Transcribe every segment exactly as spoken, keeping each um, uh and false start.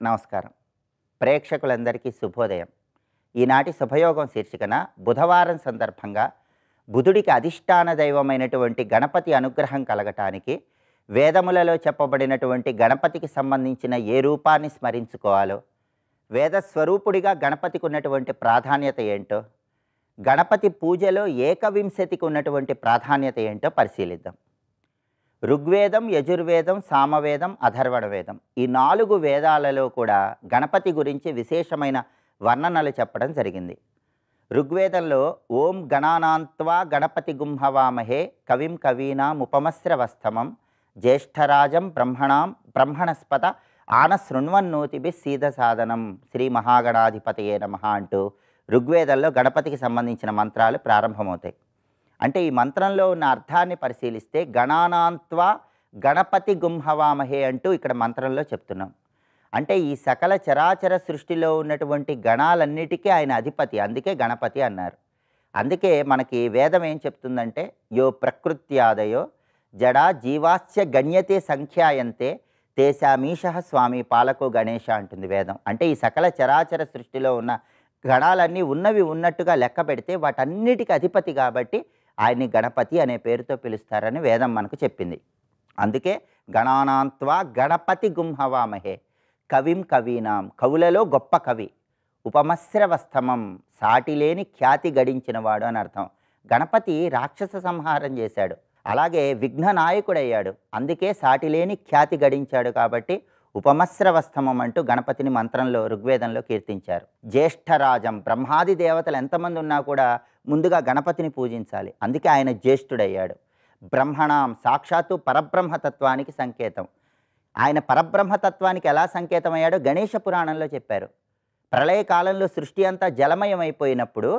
నమస్కారం. ప్రేక్షకులందరికీ శుభోదయం. ఈనాటి శుభయోగం శీర్షికన బుధవారం సందర్భంగా బుధుడికి అధిష్టాన దైవమైనటువంటి గణపతి అనుగ్రహం కలగటానికి వేదములలో చెప్పబడినటువంటి గణపతికి సంబంధించిన ఏ రూపాన్ని స్మరించుకోవాలో, వేద స్వరూపుడిగా గణపతికి ఉన్నటువంటి ప్రాధాన్యత ఏంటో, గణపతి పూజలో ఏకవింశతికి ఉన్నటువంటి ప్రాధాన్యత ఏంటో పరిశీలిద్దాం. ఋగ్వేదం, యజుర్వేదం, సామవేదం, అథర్వణ వేదం ఈ నాలుగు వేదాలలో కూడా గణపతి గురించి విశేషమైన వర్ణనలు చెప్పడం జరిగింది. ఋగ్వేదంలో ఓం గణానాంత్వా గణపతి గుంహవామహే కవిం కవీనాం ఉపమస్రవస్తమం జ్యేష్ఠరాజం బ్రహ్మణాం బ్రహ్మణస్పత ఆన శృణ్వన్నోతిభి సీద సాధనం శ్రీ మహాగణాధిపతయే నమః అంటూ ఋగ్వేదంలో గణపతికి సంబంధించిన మంత్రాలు ప్రారంభమవుతాయి. అంటే ఈ మంత్రంలో ఉన్న అర్థాన్ని పరిశీలిస్తే గణానాంత్వా గణపతి గుంహవామహే అంటూ ఇక్కడ మంత్రంలో చెప్తున్నాం. అంటే ఈ సకల చరాచర సృష్టిలో ఉన్నటువంటి గణాలన్నిటికీ ఆయన అధిపతి, అందుకే గణపతి అన్నారు. అందుకే మనకి వేదం ఏం చెప్తుందంటే యో ప్రకృత్యాదయో జడా జీవాస్య గణ్యతే సంఖ్యాయంతే తేశామీశ స్వామి పాలకో గణేశ అంటుంది వేదం. అంటే ఈ సకల చరాచర సృష్టిలో ఉన్న గణాలన్నీ ఉన్నవి ఉన్నట్టుగా లెక్క పెడితే వాటన్నిటికీ అధిపతి కాబట్టి ఆయన్ని గణపతి అనే పేరుతో పిలుస్తారని వేదం మనకు చెప్పింది. అందుకే గణానాంత్వా గణపతి గుంహవామహే కవిం కవీనాం, కవులలో గొప్ప కవి, ఉపమస్రవస్తమం సాటిలేని ఖ్యాతి గడించినవాడు అని అర్థం. గణపతి రాక్షస సంహారం చేశాడు, అలాగే విఘ్ననాయకుడయ్యాడు, అందుకే సాటిలేని ఖ్యాతి గడించాడు కాబట్టి ఉపమస్రవస్తమం అంటూ గణపతిని మంత్రంలో ఋగ్వేదంలో కీర్తించారు. జ్యేష్ఠరాజం, బ్రహ్మాది దేవతలు ఎంతమంది ఉన్నా కూడా ముందుగా గణపతిని పూజించాలి, అందుకే ఆయన జ్యేష్ఠుడయ్యాడు. బ్రహ్మణాం, సాక్షాత్తు పరబ్రహ్మతత్వానికి సంకేతం. ఆయన పరబ్రహ్మతత్వానికి ఎలా సంకేతమయ్యాడో గణేష పురాణంలో చెప్పారు. ప్రళయకాలంలో సృష్టి అంతా జలమయం అయిపోయినప్పుడు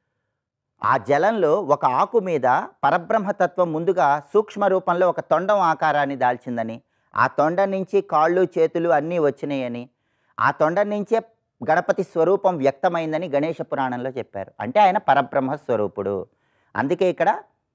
ఆ జలంలో ఒక ఆకు మీద పరబ్రహ్మతత్వం ముందుగా సూక్ష్మ రూపంలో ఒక తొండం ఆకారాన్ని దాల్చిందని, ఆ తొండం నుంచి కాళ్ళు చేతులు అన్నీ వచ్చినాయని, ఆ తొండం నుంచే గణపతి స్వరూపం వ్యక్తమైందని గణేష పురాణంలో చెప్పారు. అంటే ఆయన పరబ్రహ్మ స్వరూపుడు. అందుకే ఇక్కడ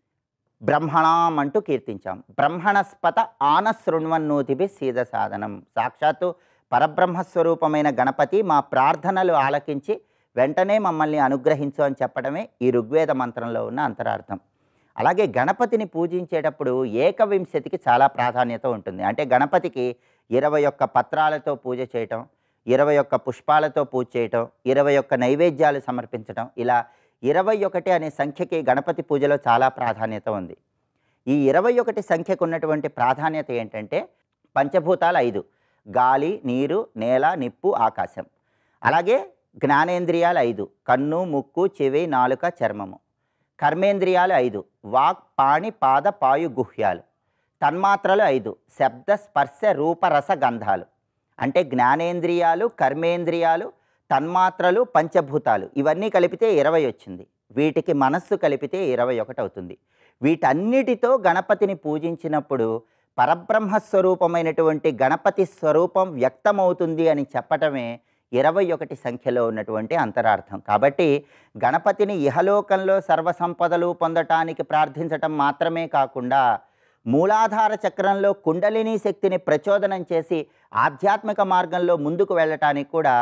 బ్రహ్మణాం అంటూ కీర్తించాం. బ్రహ్మణస్పత ఆన శృణ్వన్నోతిభి సీద సాధనం, సాక్షాత్తు పరబ్రహ్మస్వరూపమైన గణపతి మా ప్రార్థనలు ఆలకించి వెంటనే మమ్మల్ని అనుగ్రహించు అని చెప్పడమే ఈ ఋగ్వేద మంత్రంలో ఉన్న అంతరార్థం. అలాగే గణపతిని పూజించేటప్పుడు ఏకవింశతికి చాలా ప్రాధాన్యత ఉంటుంది. అంటే గణపతికి ఇరవై ఒక్క పత్రాలతో పూజ చేయటం, ఇరవై ఒక్క పుష్పాలతో పూజ చేయటం, ఇరవై ఒక్క నైవేద్యాలు సమర్పించటం, ఇలా ఇరవై ఒకటి అనే సంఖ్యకి గణపతి పూజలో చాలా ప్రాధాన్యత ఉంది. ఈ ఇరవై ఒకటి సంఖ్యకు ఉన్నటువంటి ప్రాధాన్యత ఏంటంటే పంచభూతాలు ఐదు: గాలి, నీరు, నేల, నిప్పు, ఆకాశం. అలాగే జ్ఞానేంద్రియాలు ఐదు: కన్ను, ముక్కు, చెవి, నాలుక, చర్మము. కర్మేంద్రియాలు ఐదు: వాక్, పాణి, పాద, పాయు, గుహ్యాలు. తన్మాత్రలు ఐదు: శబ్ద, స్పర్శ, రూప, రస, గంధాలు. అంటే జ్ఞానేంద్రియాలు, కర్మేంద్రియాలు, తన్మాత్రలు, పంచభూతాలు ఇవన్నీ కలిపితే ఇరవై వచ్చింది. వీటికి మనస్సు కలిపితే ఇరవై ఒకటి అవుతుంది. వీటన్నిటితో గణపతిని పూజించినప్పుడు పరబ్రహ్మస్వరూపమైనటువంటి గణపతి స్వరూపం వ్యక్తమవుతుంది అని చెప్పటమే ఇరవై ఒకటి సంఖ్యలో ఉన్నటువంటి అంతరార్థం. కాబట్టి గణపతిని ఇహలోకంలో సర్వసంపదలు పొందటానికి ప్రార్థించటం మాత్రమే కాకుండా మూలాధార చక్రంలో కుండలిని శక్తిని ప్రచోదనం చేసి ఆధ్యాత్మిక మార్గంలో ముందుకు వెళ్ళటానికి కూడా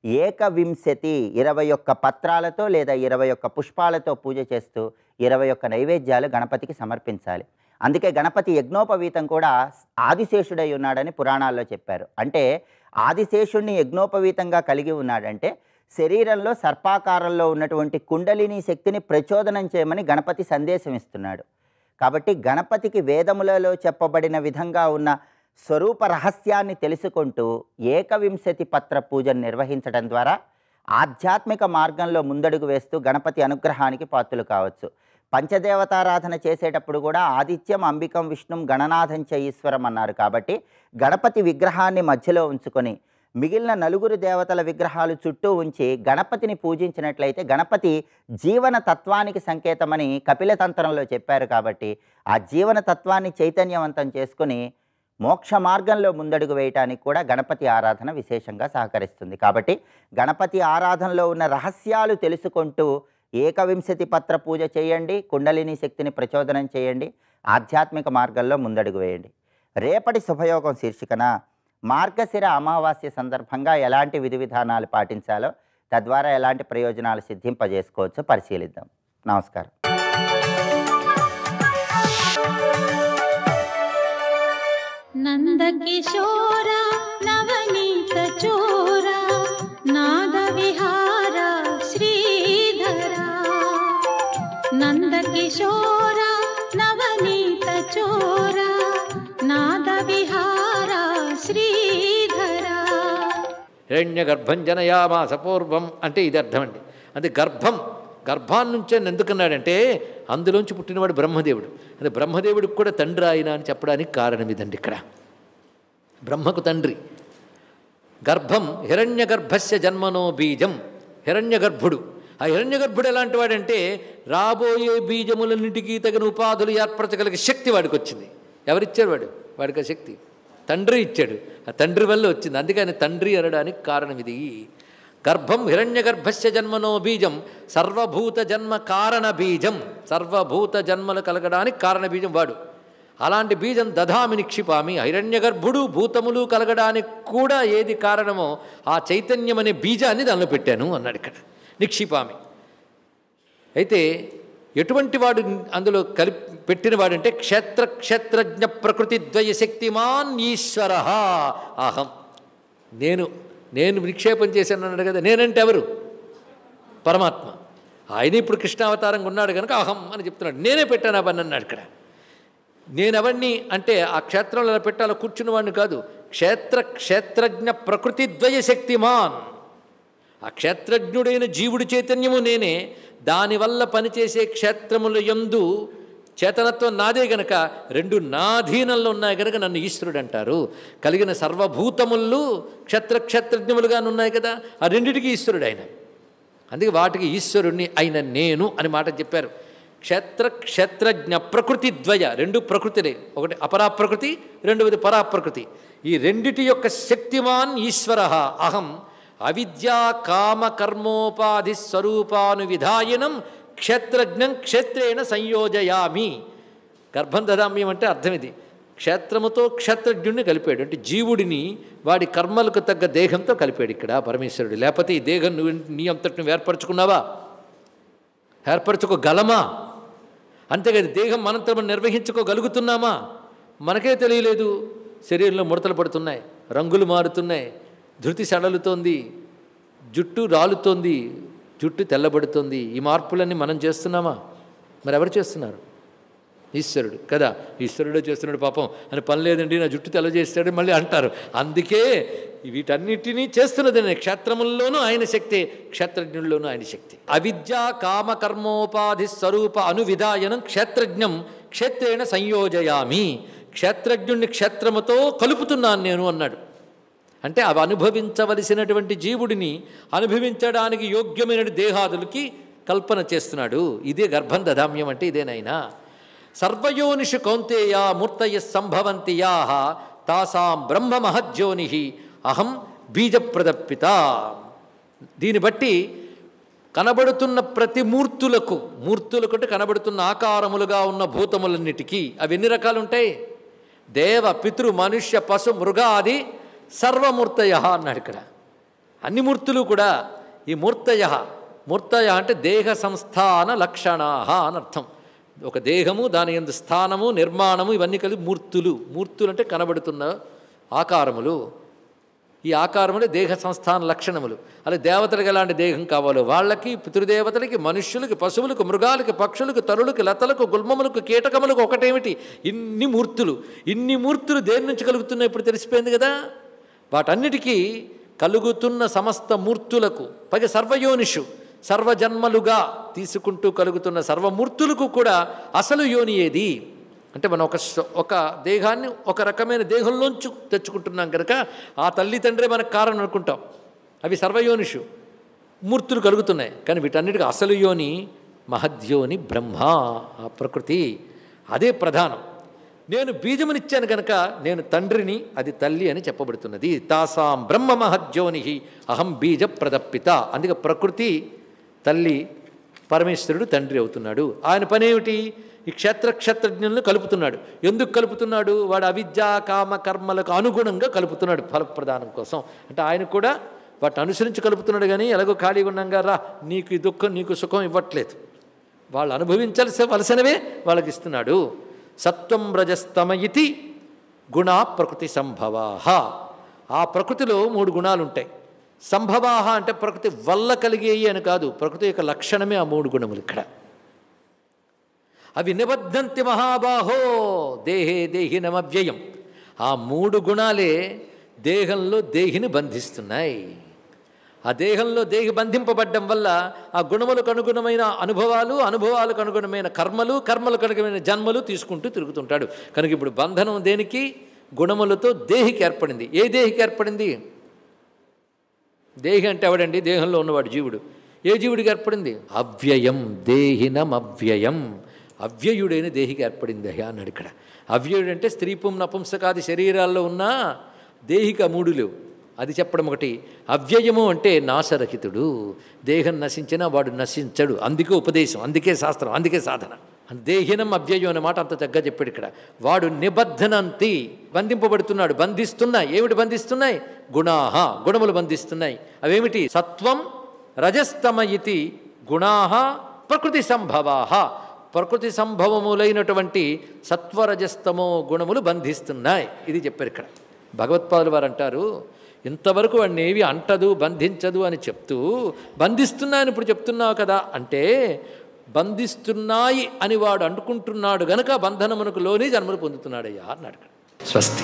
ఏకవింశతి ఇరవై ఒక్క పత్రాలతో లేదా ఇరవై ఒక్క పుష్పాలతో పూజ చేస్తూ ఇరవై ఒక్క నైవేద్యాలు గణపతికి సమర్పించాలి. అందుకే గణపతి యజ్ఞోపవీతం కూడా ఆదిశేషుడై ఉన్నాడని పురాణాల్లో చెప్పారు. అంటే ఆదిశేషుణ్ణి యజ్ఞోపవీతంగా కలిగి ఉన్నాడంటే శరీరంలో సర్పాకారంలో ఉన్నటువంటి కుండలిని శక్తిని ప్రచోదనం చేయమని గణపతి సందేశం ఇస్తున్నాడు. కాబట్టి గణపతికి వేదములలో చెప్పబడిన విధంగా ఉన్న స్వరూప రహస్యాన్ని తెలుసుకుంటూ ఏకవింశతి పత్ర పూజను నిర్వహించడం ద్వారా ఆధ్యాత్మిక మార్గంలో ముందడుగు వేస్తూ గణపతి అనుగ్రహానికి పాత్రలు కావచ్చు. పంచదేవతారాధన చేసేటప్పుడు కూడా ఆదిత్యం, అంబికం, విష్ణుం, గణనాథం చ ఈశ్వరం అన్నారు. కాబట్టి గణపతి విగ్రహాన్ని మధ్యలో ఉంచుకొని మిగిలిన నలుగురు దేవతల విగ్రహాలు చుట్టూ ఉంచి గణపతిని పూజించినట్లయితే గణపతి జీవన తత్వానికి సంకేతమని కపిలతంత్రంలో చెప్పారు. కాబట్టి ఆ జీవన తత్వాన్ని చైతన్యవంతం చేసుకుని మోక్ష మార్గంలో ముందడుగు వేయటానికి కూడా గణపతి ఆరాధన విశేషంగా సహకరిస్తుంది. కాబట్టి గణపతి ఆరాధనలో ఉన్న రహస్యాలు తెలుసుకుంటూ ఏకవింశతి పత్ర పూజ చేయండి, కుండలిని శక్తిని ప్రచోదనం చేయండి, ఆధ్యాత్మిక మార్గంలో ముందడుగు వేయండి. రేపటి శుభయోగం శీర్షికన మార్గశిర అమావాస్య సందర్భంగా ఎలాంటి విధి విధానాలు పాటించాలో, తద్వారా ఎలాంటి ప్రయోజనాలు సిద్ధింపజేసుకోవచ్చో పరిశీలిద్దాం. నమస్కారం. నందకిశోర నవనీత చోర నాద విహార శ్రీధర నందకిశోర నవనీత చోర నాద విహార శ్రీధర. హిరణ్య గర్భం జనయామాస పూర్వం అంటే ఇది అర్థం అండి. అంటే గర్భం గర్భాన్నించే ఎందుకన్నాడంటే అందులోంచి పుట్టినవాడు బ్రహ్మదేవుడు. అంటే బ్రహ్మదేవుడికి కూడా తండ్రి ఆయన అని చెప్పడానికి కారణం ఇదండి. ఇక్కడ బ్రహ్మకు తండ్రి. గర్భం హిరణ్య గర్భస్య జన్మనో బీజం. హిరణ్య గర్భుడు. ఆ హిరణ్య గర్భుడు ఎలాంటి వాడంటే రాబోయే బీజములన్నింటికీ తగిన ఉపాధులు ఏర్పరచగలిగే శక్తి వాడికి వచ్చింది. ఎవరిచ్చాడు వాడు? వాడికి ఆ శక్తి తండ్రి ఇచ్చాడు. ఆ తండ్రి వల్ల వచ్చింది. అందుకని తండ్రి అనడానికి కారణం ఇది. గర్భం హిరణ్య గర్భస్య జన్మనో బీజం సర్వభూత జన్మ కారణ బీజం. సర్వభూత జన్మలు కలగడానికి కారణ బీజం వాడు. అలాంటి బీజం దధామి నిక్షిపామి. హిరణ్య గర్భుడు భూతములు కలగడానికి కూడా ఏది కారణమో ఆ చైతన్యం అనే బీజాన్ని దానిలో పెట్టాను అన్నాడు ఇక్కడ. నిక్షిపామి. అయితే ఎటువంటి వాడు అందులో కలిపి పెట్టినవాడంటే క్షేత్ర క్షేత్రజ్ఞ ప్రకృతి ద్వయ శక్తిమాన్ ఈశ్వర అహం. నేను నేను నిక్షేపం చేశాను అన్నాడు కదా. నేనంటే ఎవరు? పరమాత్మ. ఆయన ఇప్పుడు కృష్ణావతారంగా ఉన్నాడు కనుక అహం అని చెప్తున్నాడు. నేనే పెట్టాను అవన్నీ అన్నాడు ఇక్కడ. నేనెవరిని అంటే ఆ క్షేత్రంలో ఎలా పెట్టాలో కూర్చున్న వాడిని కాదు. క్షేత్ర క్షేత్రజ్ఞ ప్రకృతి ద్వయ శక్తిమాన్. ఆ క్షేత్రజ్ఞుడైన జీవుడి చైతన్యము నేనే. దానివల్ల పనిచేసే క్షేత్రముల యందు చేతనత్వం నాదే గనక రెండు నాధీనంలో ఉన్నాయి కనుక నన్ను ఈశ్వరుడు అంటారు. కలిగిన సర్వభూతములు క్షేత్ర క్షేత్రజ్ఞములుగా ఉన్నాయి కదా, ఆ రెండిటికి ఈశ్వరుడు ఆయన. అందుకే వాటికి ఈశ్వరుణ్ణి అయిన నేను అని మాట చెప్పారు. క్షేత్ర క్షేత్రజ్ఞ ప్రకృతి ద్వయ రెండు ప్రకృతిలే. ఒకటి అపరాప్రకృతి, రెండవది పరాప్రకృతి. ఈ రెండిటి యొక్క శక్తిమాన్ ఈశ్వర అహం అవిద్యా కామ కర్మోపాధి స్వరూపాను విధాయనం క్షేత్రజ్ఞం క్షేత్రేణ సంయోజయామి. గర్భం దదామ్యం అంటే అర్థం ఇది. క్షేత్రముతో క్షేత్రజ్ఞుడిని కలిపాడు. అంటే జీవుడిని వాడి కర్మలకు తగ్గ దేహంతో కలిపాడు ఇక్కడ పరమేశ్వరుడు. లేకపోతే ఈ దేహం నువ్వు నీ అంతటి నువ్వు ఏర్పరచుకున్నావా? ఏర్పరచుకోగలమా? అంతేకాదు దేహం మనంతా మనం నిర్వహించుకోగలుగుతున్నామా? మనకే తెలియలేదు. శరీరంలో ముడతలు పడుతున్నాయి, రంగులు మారుతున్నాయి, ధృతి సడలుతోంది, జుట్టు రాలుతోంది, జుట్టు తెల్లబడుతోంది. ఈ మార్పులన్నీ మనం చేస్తున్నామా? మరి ఎవరు చేస్తున్నారు? ఈశ్వరుడు కదా. ఈశ్వరుడే చేస్తున్నాడు పాపం అని పని లేదండి నా జుట్టు తెల్ల చేస్తాడు మళ్ళీ అంటారు. అందుకే వీటన్నిటినీ చేస్తున్నది నేను. క్షేత్రముల్లోనూ ఆయన శక్తే, క్షేత్రజ్ఞుల్లోనూ ఆయన శక్తి. అవిద్యా కామ కర్మోపాధి స్వరూప అనువిధాయనం క్షేత్రజ్ఞం క్షేత్రేణ సంయోజయామి. క్షేత్రజ్ఞుణ్ణి క్షేత్రముతో కలుపుతున్నాను నేను అన్నాడు. అంటే అవి అనుభవించవలసినటువంటి జీవుడిని అనుభవించడానికి యోగ్యమైన దేహాదులకి కల్పన చేస్తున్నాడు. ఇదే గర్భం దదామ్యం అంటే ఇదేనైనా. సర్వయోనిషు కౌంతేయ మూర్తయ సంభవంతి యాః తాసాం బ్రహ్మ మహజ్యోని అహం బీజప్రదప్పిత. దీన్ని బట్టి కనబడుతున్న ప్రతి మూర్తులకు, మూర్తులకు అంటే కనబడుతున్న ఆకారములుగా ఉన్న భూతములన్నిటికీ అవి ఎన్ని రకాలు ఉంటాయి? దేవ పితృ మనుష్య పశు మృగాది సర్వమూర్తయ అన్నాడు ఇక్కడ. అన్ని మూర్తులు కూడా ఈ మూర్తయ. మూర్తయ అంటే దేహ సంస్థాన లక్షణా అని అర్థం. ఒక దేహము, దాని యందు స్థానము, నిర్మాణము, ఇవన్నీ కలిపి మూర్తులు. మూర్తులు అంటే కనబడుతున్న ఆకారములు. ఈ ఆకారములే దేహ సంస్థాన లక్షణములు. అలా దేవతలకు ఎలాంటి దేహం కావాలో వాళ్ళకి, పితృదేవతలకి, మనుష్యులకి, పశువులకు, మృగాలకి, పక్షులకు, తరులకు, లతలకు, గుల్మములకు, కీటకములకు ఒకటేమిటి ఇన్ని మూర్తులు. ఇన్ని మూర్తులు దేని నుంచి కలుగుతున్నాయి ఇప్పుడు తెలిసిపోయింది కదా. వాటన్నిటికీ కలుగుతున్న సమస్త మూర్తులకు పైగా సర్వయోనిషు సర్వజన్మలుగా తీసుకుంటూ కలుగుతున్న సర్వమూర్తులకు కూడా అసలు యోని ఏది అంటే మనం ఒక ఒక దేహాన్ని ఒక రకమైన దేహంలోంచి తెచ్చుకుంటున్నాం కనుక ఆ తల్లి తండ్రే మనకు కారణం అనుకుంటాం. అవి సర్వయోనిషు మూర్తులు కలుగుతున్నాయి. కానీ వీటన్నిటికీ అసలు యోని మహద్యోని బ్రహ్మ, ఆ ప్రకృతి. అదే ప్రధానం. నేను బీజమునిచ్చాను కనుక నేను తండ్రిని, అది తల్లి అని చెప్పబడుతున్నది. తాసాం బ్రహ్మ మహజ్యోని అహం బీజ ప్రదప్పిత. అందుకే ప్రకృతి తల్లి, పరమేశ్వరుడు తండ్రి అవుతున్నాడు. ఆయన పనేమిటి? ఈ క్షేత్ర క్షేత్రజ్ఞులను కలుపుతున్నాడు. ఎందుకు కలుపుతున్నాడు? వాడు అవిద్యా కామ కర్మలకు అనుగుణంగా కలుపుతున్నాడు ఫలప్రదానం కోసం. అంటే ఆయన కూడా వాటిని అనుసరించి కలుపుతున్నాడు, కానీ ఎలాగో ఖాళీగా ఉన్నాగా రా నీకు ఈ దుఃఖం నీకు సుఖం ఇవ్వట్లేదు. వాళ్ళు అనుభవించాల్సి వలసినవే వాళ్ళకి ఇస్తున్నాడు. సత్వం రజస్తమ ఇతి గుణ ప్రకృతి సంభవాహ. ఆ ప్రకృతిలో మూడు గుణాలు ఉంటాయి. సంభవాహ అంటే ప్రకృతి వల్ల కలిగేయి అని కాదు, ప్రకృతి యొక్క లక్షణమే ఆ మూడు గుణములు. ఇక్కడ అవి నిబద్ధంతి మహాబాహో దేహే దేహినమవ్యయం. ఆ మూడు గుణాలే దేహంలో దేహిని బంధిస్తున్నాయి. ఆ దేహంలో దేహి బంధింపబడ్డం వల్ల ఆ గుణములకు అనుగుణమైన అనుభవాలు, అనుభవాలకు అనుగుణమైన కర్మలు, కర్మలకు అనుగుణమైన జన్మలు తీసుకుంటూ తిరుగుతుంటాడు. కనుక ఇప్పుడు బంధనం దేనికి? గుణములతో దేహికి ఏర్పడింది. ఏ దేహికి ఏర్పడింది? దేహి అంటే ఎవడండి? దేహంలో ఉన్నవాడు జీవుడు. ఏ జీవుడికి ఏర్పడింది? అవ్యయం దేహినం అవ్యయం. అవ్యయుడైన దేహికి ఏర్పడింది అయ్యా అన్నాడు ఇక్కడ. అవ్యయుడు అంటే స్త్రీ పుం నపుంసకాది శరీరాల్లో ఉన్న దేహిక మూడు లేవు, అది చెప్పడం ఒకటి. అవ్యయము అంటే నాశరహితుడు. దేహం నశించినా వాడు నశించడు. అందుకే ఉపదేశం, అందుకే శాస్త్రం, అందుకే సాధన. దేహినం అవ్యయం అనే మాట అంత చక్కగా చెప్పాడు ఇక్కడ. వాడు నిబద్ధనంతి, బంధింపబడుతున్నాడు. బంధిస్తున్నాయి. ఏమిటి బంధిస్తున్నాయి? గుణాహ, గుణములు బంధిస్తున్నాయి. అవేమిటి? సత్వం రజస్తమ ఇతి గుణాహ ప్రకృతి సంభవాహ. ప్రకృతి సంభవములైనటువంటి సత్వరజస్తమో గుణములు బంధిస్తున్నాయి. ఇది చెప్పారు ఇక్కడ. భగవత్పాదులు వారు అంటారు, ఇంతవరకు వాడిని ఏవి అంటదు బంధించదు అని చెప్తూ బంధిస్తున్నాయని ఇప్పుడు చెప్తున్నావు కదా అంటే, బంధిస్తున్నాయి అని వాడు అంటుకుంటున్నాడు గనక బంధనమునకు లోని జన్మలు పొందుతున్నాడయ్యా అన్నాడు. స్వస్తి.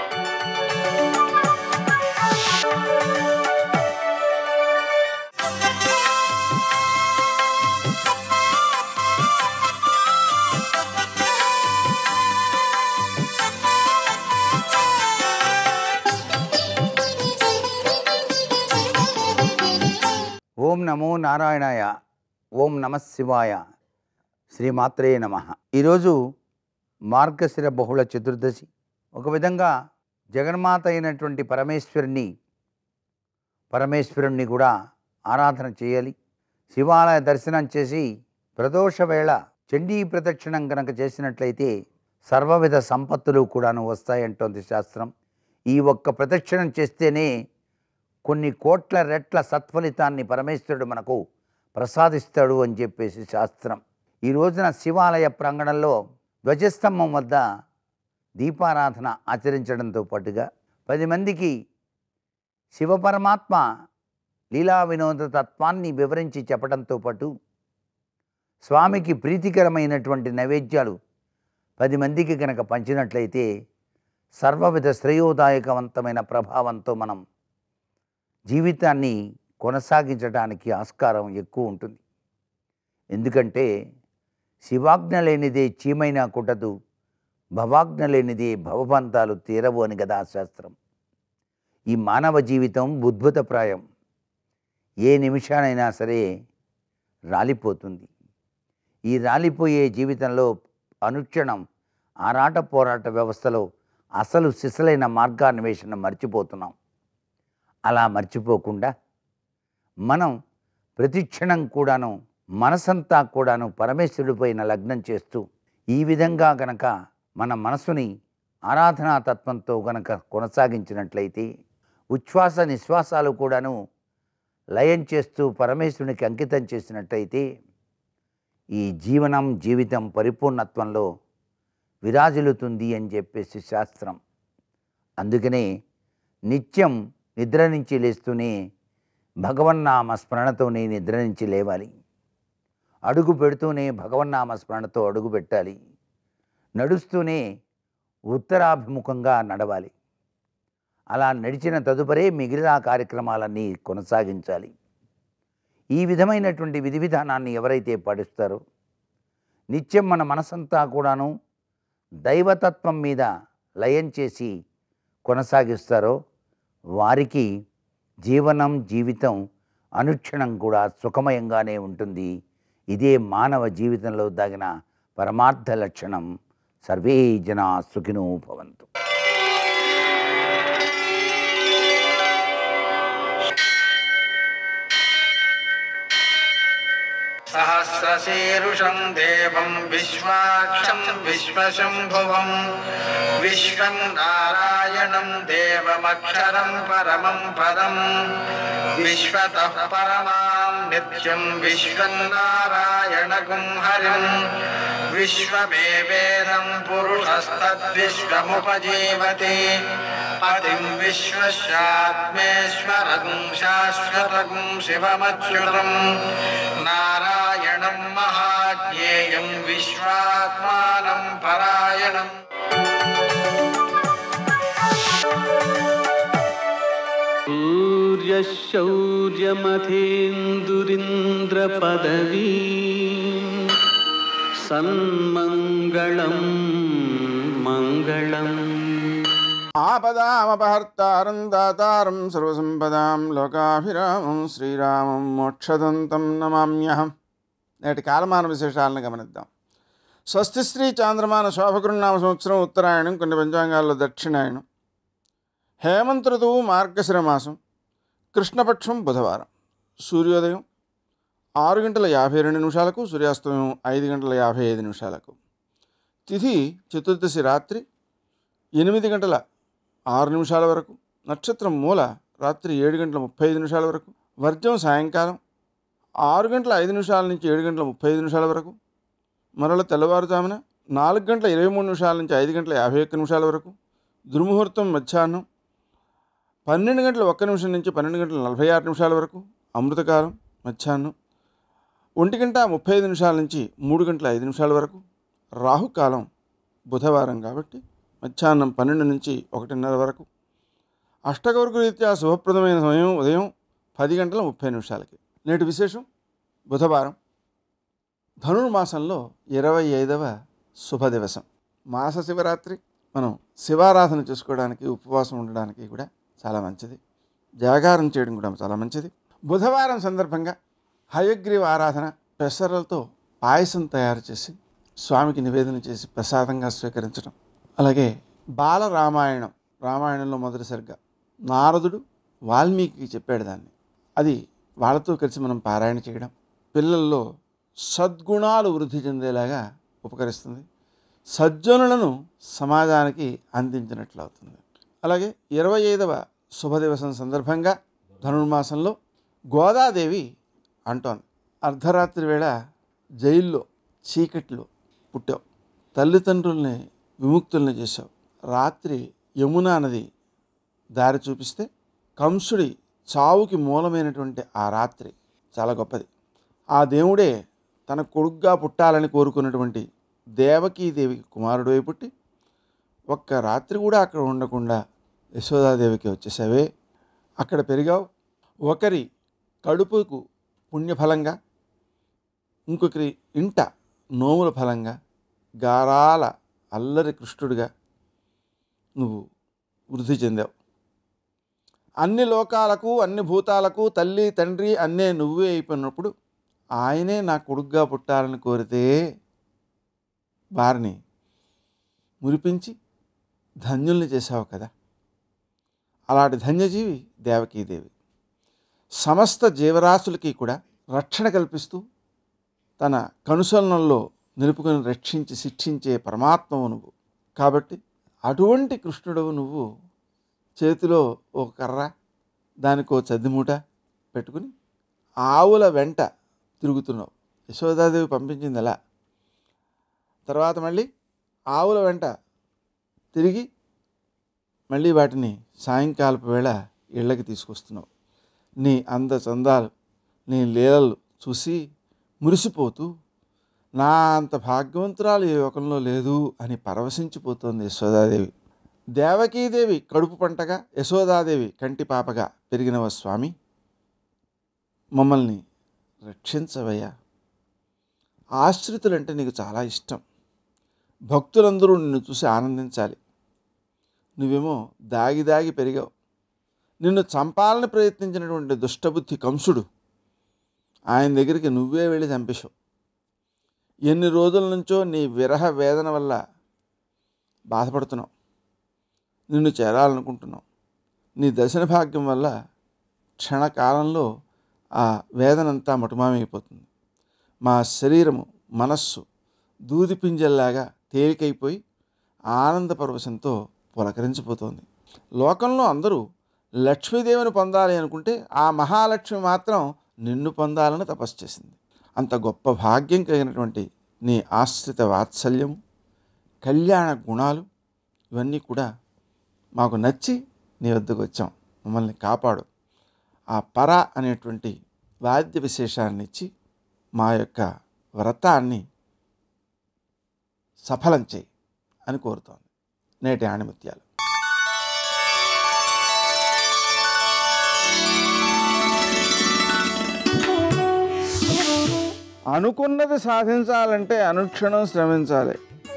ఓం నమో నారాయణాయ. ఓం నమ శివాయ. శ్రీమాత్రే నమ. ఈరోజు మార్గశిర బహుళ చతుర్దశి. ఒక విధంగా జగన్మాత అయినటువంటి పరమేశ్వరుని పరమేశ్వరుణ్ణి కూడా ఆరాధన చేయాలి. శివాలయ దర్శనం చేసి ప్రదోష వేళ చండీ ప్రదక్షిణం కనుక చేసినట్లయితే సర్వవిధ సంపత్తులు కూడాను వస్తాయంటోంది శాస్త్రం. ఈ ఒక్క ప్రదక్షిణం చేస్తేనే కొన్ని కోట్ల రెట్ల సత్ఫలితాన్ని పరమేశ్వరుడు మనకు ప్రసాదిస్తాడు అని చెప్పేసి శాస్త్రం. ఈ రోజున శివాలయ ప్రాంగణంలో ధ్వజస్తంభం వద్ద దీపారాధన ఆచరించడంతో పాటుగా పది మందికి శివపరమాత్మ లీలా వినోద తత్వాన్ని వివరించి చెప్పడంతో పాటు స్వామికి ప్రీతికరమైనటువంటి నైవేద్యాలు పది మందికి కనుక పంచినట్లయితే సర్వవిధ శ్రేయోదాయకవంతమైన ప్రభావంతో మనం జీవితాన్ని కొనసాగించడానికి ఆస్కారం ఎక్కువ ఉంటుంది. ఎందుకంటే శివాజ్ఞ లేనిదే చీమైనా కుట్టదు, భవాజ్ఞ లేనిదే భవబంధాలు తీరవు అని కదా శాస్త్రం. ఈ మానవ జీవితం ఉద్భుతప్రాయం. ఏ నిమిషానైనా సరే రాలిపోతుంది. ఈ రాలిపోయే జీవితంలో అనుక్షణం ఆరాట పోరాట వ్యవస్థలో అసలు సిసలైన మార్గాన్వేషణ మర్చిపోతున్నాం. అలా మర్చిపోకుండా మనం ప్రతిక్షణం కూడాను మనసంతా కూడాను పరమేశ్వరుడిపైన లగ్నం చేస్తూ ఈ విధంగా గనక మన మనసుని ఆరాధనా తత్వంతో గనక కొనసాగించినట్లయితే ఉచ్ఛ్వాస నిశ్వాసాలు కూడాను లయం చేస్తూ పరమేశ్వరునికి అంకితం చేసినట్లయితే ఈ జీవనం జీవితం పరిపూర్ణత్వంలో విరాజిల్లుతుంది అని చెప్పేసి శాస్త్రం. అందుకనే నిత్యం నిద్ర నుంచి లేస్తూనే భగవన్నామ స్మరణతోనే నిద్ర నుంచి లేవాలి. అడుగు పెడుతూనే భగవన్నామ స్మరణతో అడుగు పెట్టాలి. నడుస్తూనే ఉత్తరాభిముఖంగా నడవాలి. అలా నడిచిన తదుపరే మిగిలిన కార్యక్రమాలన్నీ కొనసాగించాలి. ఈ విధమైనటువంటి విధి విధానాన్ని ఎవరైతే పాటిస్తారో నిత్యం మన మనసంతా కూడాను దైవతత్వం మీద లయం చేసి కొనసాగిస్తారో వారికి జీవనం జీవితం అనుక్షణం కూడా సుఖమయంగానే ఉంటుంది. ఇదే మానవ జీవితంలో దాగిన పరమార్థ లక్షణం. సర్వే జనా సుఖినో భవంతు. सहस्रशीरुषं देवं विश्वाक्षं विश्वशम्भुवं विश्वं नारायणं देवमक्षरं परमं पदं विश्वतः परमां नित्यं विश्वं नारायणगुं हरिं विश्वमेवेदं पुरुषस्तद्विश्वमुपजीवति पतिं विश्वस्यात्मेश्वरं शाश्वतं शिवमच्युतं नारायणं महाज्ञेयं विश्वात्मानं परायणम् सूर्यशौर्यमथेन्दुरिन्द्रपदवी सन्मङ्गलं मङ्गलम् ఆపదామపహర్తారం దాతారం సర్వసంపదాం లోకాభిరామం శ్రీరామం మోక్షదంతం నమామ్యహం. నేటి కాలమాన విశేషాలను గమనిద్దాం. స్వస్తి శ్రీ చాంద్రమాన శోభకృన్నామ సంవత్సరం ఉత్తరాయణం, కొన్ని పంచాంగాల్లో దక్షిణాయనం, హేమంత ఋతువు మార్గశిర మాసం, కృష్ణపక్షం బుధవారం, సూర్యోదయం ఆరు గంటల యాభై రెండు నిమిషాలకు, సూర్యాస్తమయం ఐదు గంటల యాభై ఐదు నిమిషాలకు, తిథి చతుర్దశి రాత్రి ఎనిమిది గంటల ఆరు నిమిషాల వరకు, నక్షత్రం మూల రాత్రి ఏడు గంటల ముప్పై ఐదు నిమిషాల వరకు, వర్జం సాయంకాలం ఆరు గంటల ఐదు నిమిషాల నుంచి ఏడు గంటల ముప్పై ఐదు నిమిషాల వరకు, మరల తెల్లవారుజామున నాలుగు గంటల ఇరవై మూడు నిమిషాల నుంచి ఐదు గంటల యాభై ఒక్క నిమిషాల వరకు, దుర్ముహూర్తం మధ్యాహ్నం పన్నెండు గంటల ఒక్క నిమిషం నుంచి పన్నెండు గంటల నలభై ఆరు నిమిషాల వరకు, అమృతకాలం మధ్యాహ్నం ఒంటి గంట ముప్పై ఐదు నిమిషాల నుంచి మూడు గంటల ఐదు నిమిషాల వరకు, రాహుకాలం బుధవారం కాబట్టి మధ్యాహ్నం పన్నెండు నుంచి ఒకటిన్నర వరకు, అష్టకవర్గ రీత్యా శుభప్రదమైన సమయం ఉదయం పది గంటల ముప్పై నిమిషాలకి. నేటి విశేషం బుధవారం, ధనుర్మాసంలో ఇరవై ఐదవ శుభ దివసం. మాస శివరాత్రి. మనం శివారాధన చేసుకోవడానికి, ఉపవాసం ఉండడానికి కూడా చాలా మంచిది. జాగారం చేయడం కూడా చాలా మంచిది. బుధవారం సందర్భంగా హయగ్రీవ ఆరాధన, పెసరలతో పాయసం తయారు చేసి స్వామికి నివేదన చేసి ప్రసాదంగా స్వీకరించడం. అలాగే బాల రామాయణం, రామాయణంలో మొదటిసరిగా నారదుడు వాల్మీకి చెప్పాడు దాన్ని, అది వాళ్ళతో కలిసి మనం పారాయణ చేయడం పిల్లల్లో సద్గుణాలు వృద్ధి చెందేలాగా ఉపకరిస్తుంది. సజ్జనులను సమాజానికి అందించినట్లు అవుతుంది. అలాగే ఇరవై ఐదవ శుభదివసం సందర్భంగా ధనుర్మాసంలో గోదాదేవి అంటోంది, అర్ధరాత్రి వేళ జైల్లో చీకట్లో పుట్టావు, తల్లిదండ్రుల్ని విముక్తుల్ని చేశావు, రాత్రి యమునా నది దారి చూపిస్తే కంసుడి చావుకి మూలమైనటువంటి ఆ రాత్రి చాలా గొప్పది. ఆ దేవుడే తన కొడుగ్గా పుట్టాలని కోరుకున్నటువంటి దేవకీదేవికి కుమారుడు అయి పుట్టి ఒక్క రాత్రి కూడా అక్కడ ఉండకుండా యశోదాదేవికి వచ్చేసావే, అక్కడ పెరిగావు. ఒకరి కడుపుకు పుణ్యఫలంగా, ఇంకొకరి ఇంట నోముల ఫలంగా, గారాల అల్లరి కృష్ణుడిగా నువ్వు వృద్ధి చెందావు. అన్ని లోకాలకు, అన్ని భూతాలకు తల్లి తండ్రి అన్నే నువ్వే అయిపోయినప్పుడు ఆయనే నా కొడుగ్గా పుట్టాలని కోరితే వారిని మురిపించి ధన్యుల్ని చేశావు కదా. అలాంటి ధన్యజీవి దేవకీదేవి. సమస్త జీవరాశులకి కూడా రక్షణ కల్పిస్తూ తన కనుసలనంలో నిలుపుకొని రక్షించి శిక్షించే పరమాత్మవు నువ్వు. కాబట్టి అటువంటి కృష్ణుడవు నువ్వు చేతిలో ఒక కర్ర, దానికో చద్దిమూట పెట్టుకుని ఆవుల వెంట తిరుగుతున్నావు. యశోదాదేవి పంపించింది అలా. తర్వాత మళ్ళీ ఆవుల వెంట తిరిగి మళ్ళీ వాటిని సాయంకాలపు వేళ ఇళ్ళకి తీసుకొస్తున్నావు. నీ అంద చందాలు, నీ లీలలు చూసి మురిసిపోతూ నా అంత భాగ్యవంతురాలు ఈ లోకంలో లేదు అని పరవశించిపోతోంది యశోదాదేవి. దేవకీదేవి కడుపు పంటగా, యశోదాదేవి కంటి పాపగా పెరిగినవ స్వామి, మమ్మల్ని రక్షించవయ్యా. ఆశ్రితులంటే నీకు చాలా ఇష్టం. భక్తులందరూ నిన్ను చూసి ఆనందించాలి. నువ్వేమో దాగి దాగి పెరిగావు. నిన్ను చంపాలని ప్రయత్నించినటువంటి దుష్టబుద్ధి కంసుడు, ఆయన దగ్గరికి నువ్వే వెళ్ళి చంపేశావు. ఎన్ని రోజుల నుంచో నీ విరహ వేదన వల్ల బాధపడుతున్నావు. నిన్ను చేరాలనుకుంటున్నావు. నీ దర్శన భాగ్యం వల్ల క్షణకాలంలో ఆ వేదనంతా మటుమామైపోతుంది. మా శరీరము మనస్సు దూది పింజల్లాగా తేలికైపోయి ఆనంద పరవశంతో పులకరించిపోతుంది. లోకంలో అందరూ లక్ష్మీదేవిని పొందాలి అనుకుంటే ఆ మహాలక్ష్మి మాత్రం నిన్ను పొందాలని తపస్సు చేసింది. అంత గొప్ప భాగ్యం కలిగినటువంటి నీ ఆశ్రిత వాత్సల్యము, కళ్యాణ గుణాలు ఇవన్నీ కూడా మాకు నచ్చి నీ వద్దకు వచ్చాం. మమ్మల్ని కాపాడు. ఆ పర అనేటువంటి వాద్య విశేషాన్ని ఇచ్చి మా యొక్క వ్రతాన్ని సఫలం చేయి అని కోరుతోంది నేటి ఆణిముత్యాలు. అనుకున్నది సాధించాలంటే అనుక్షణం శ్రమించాలి.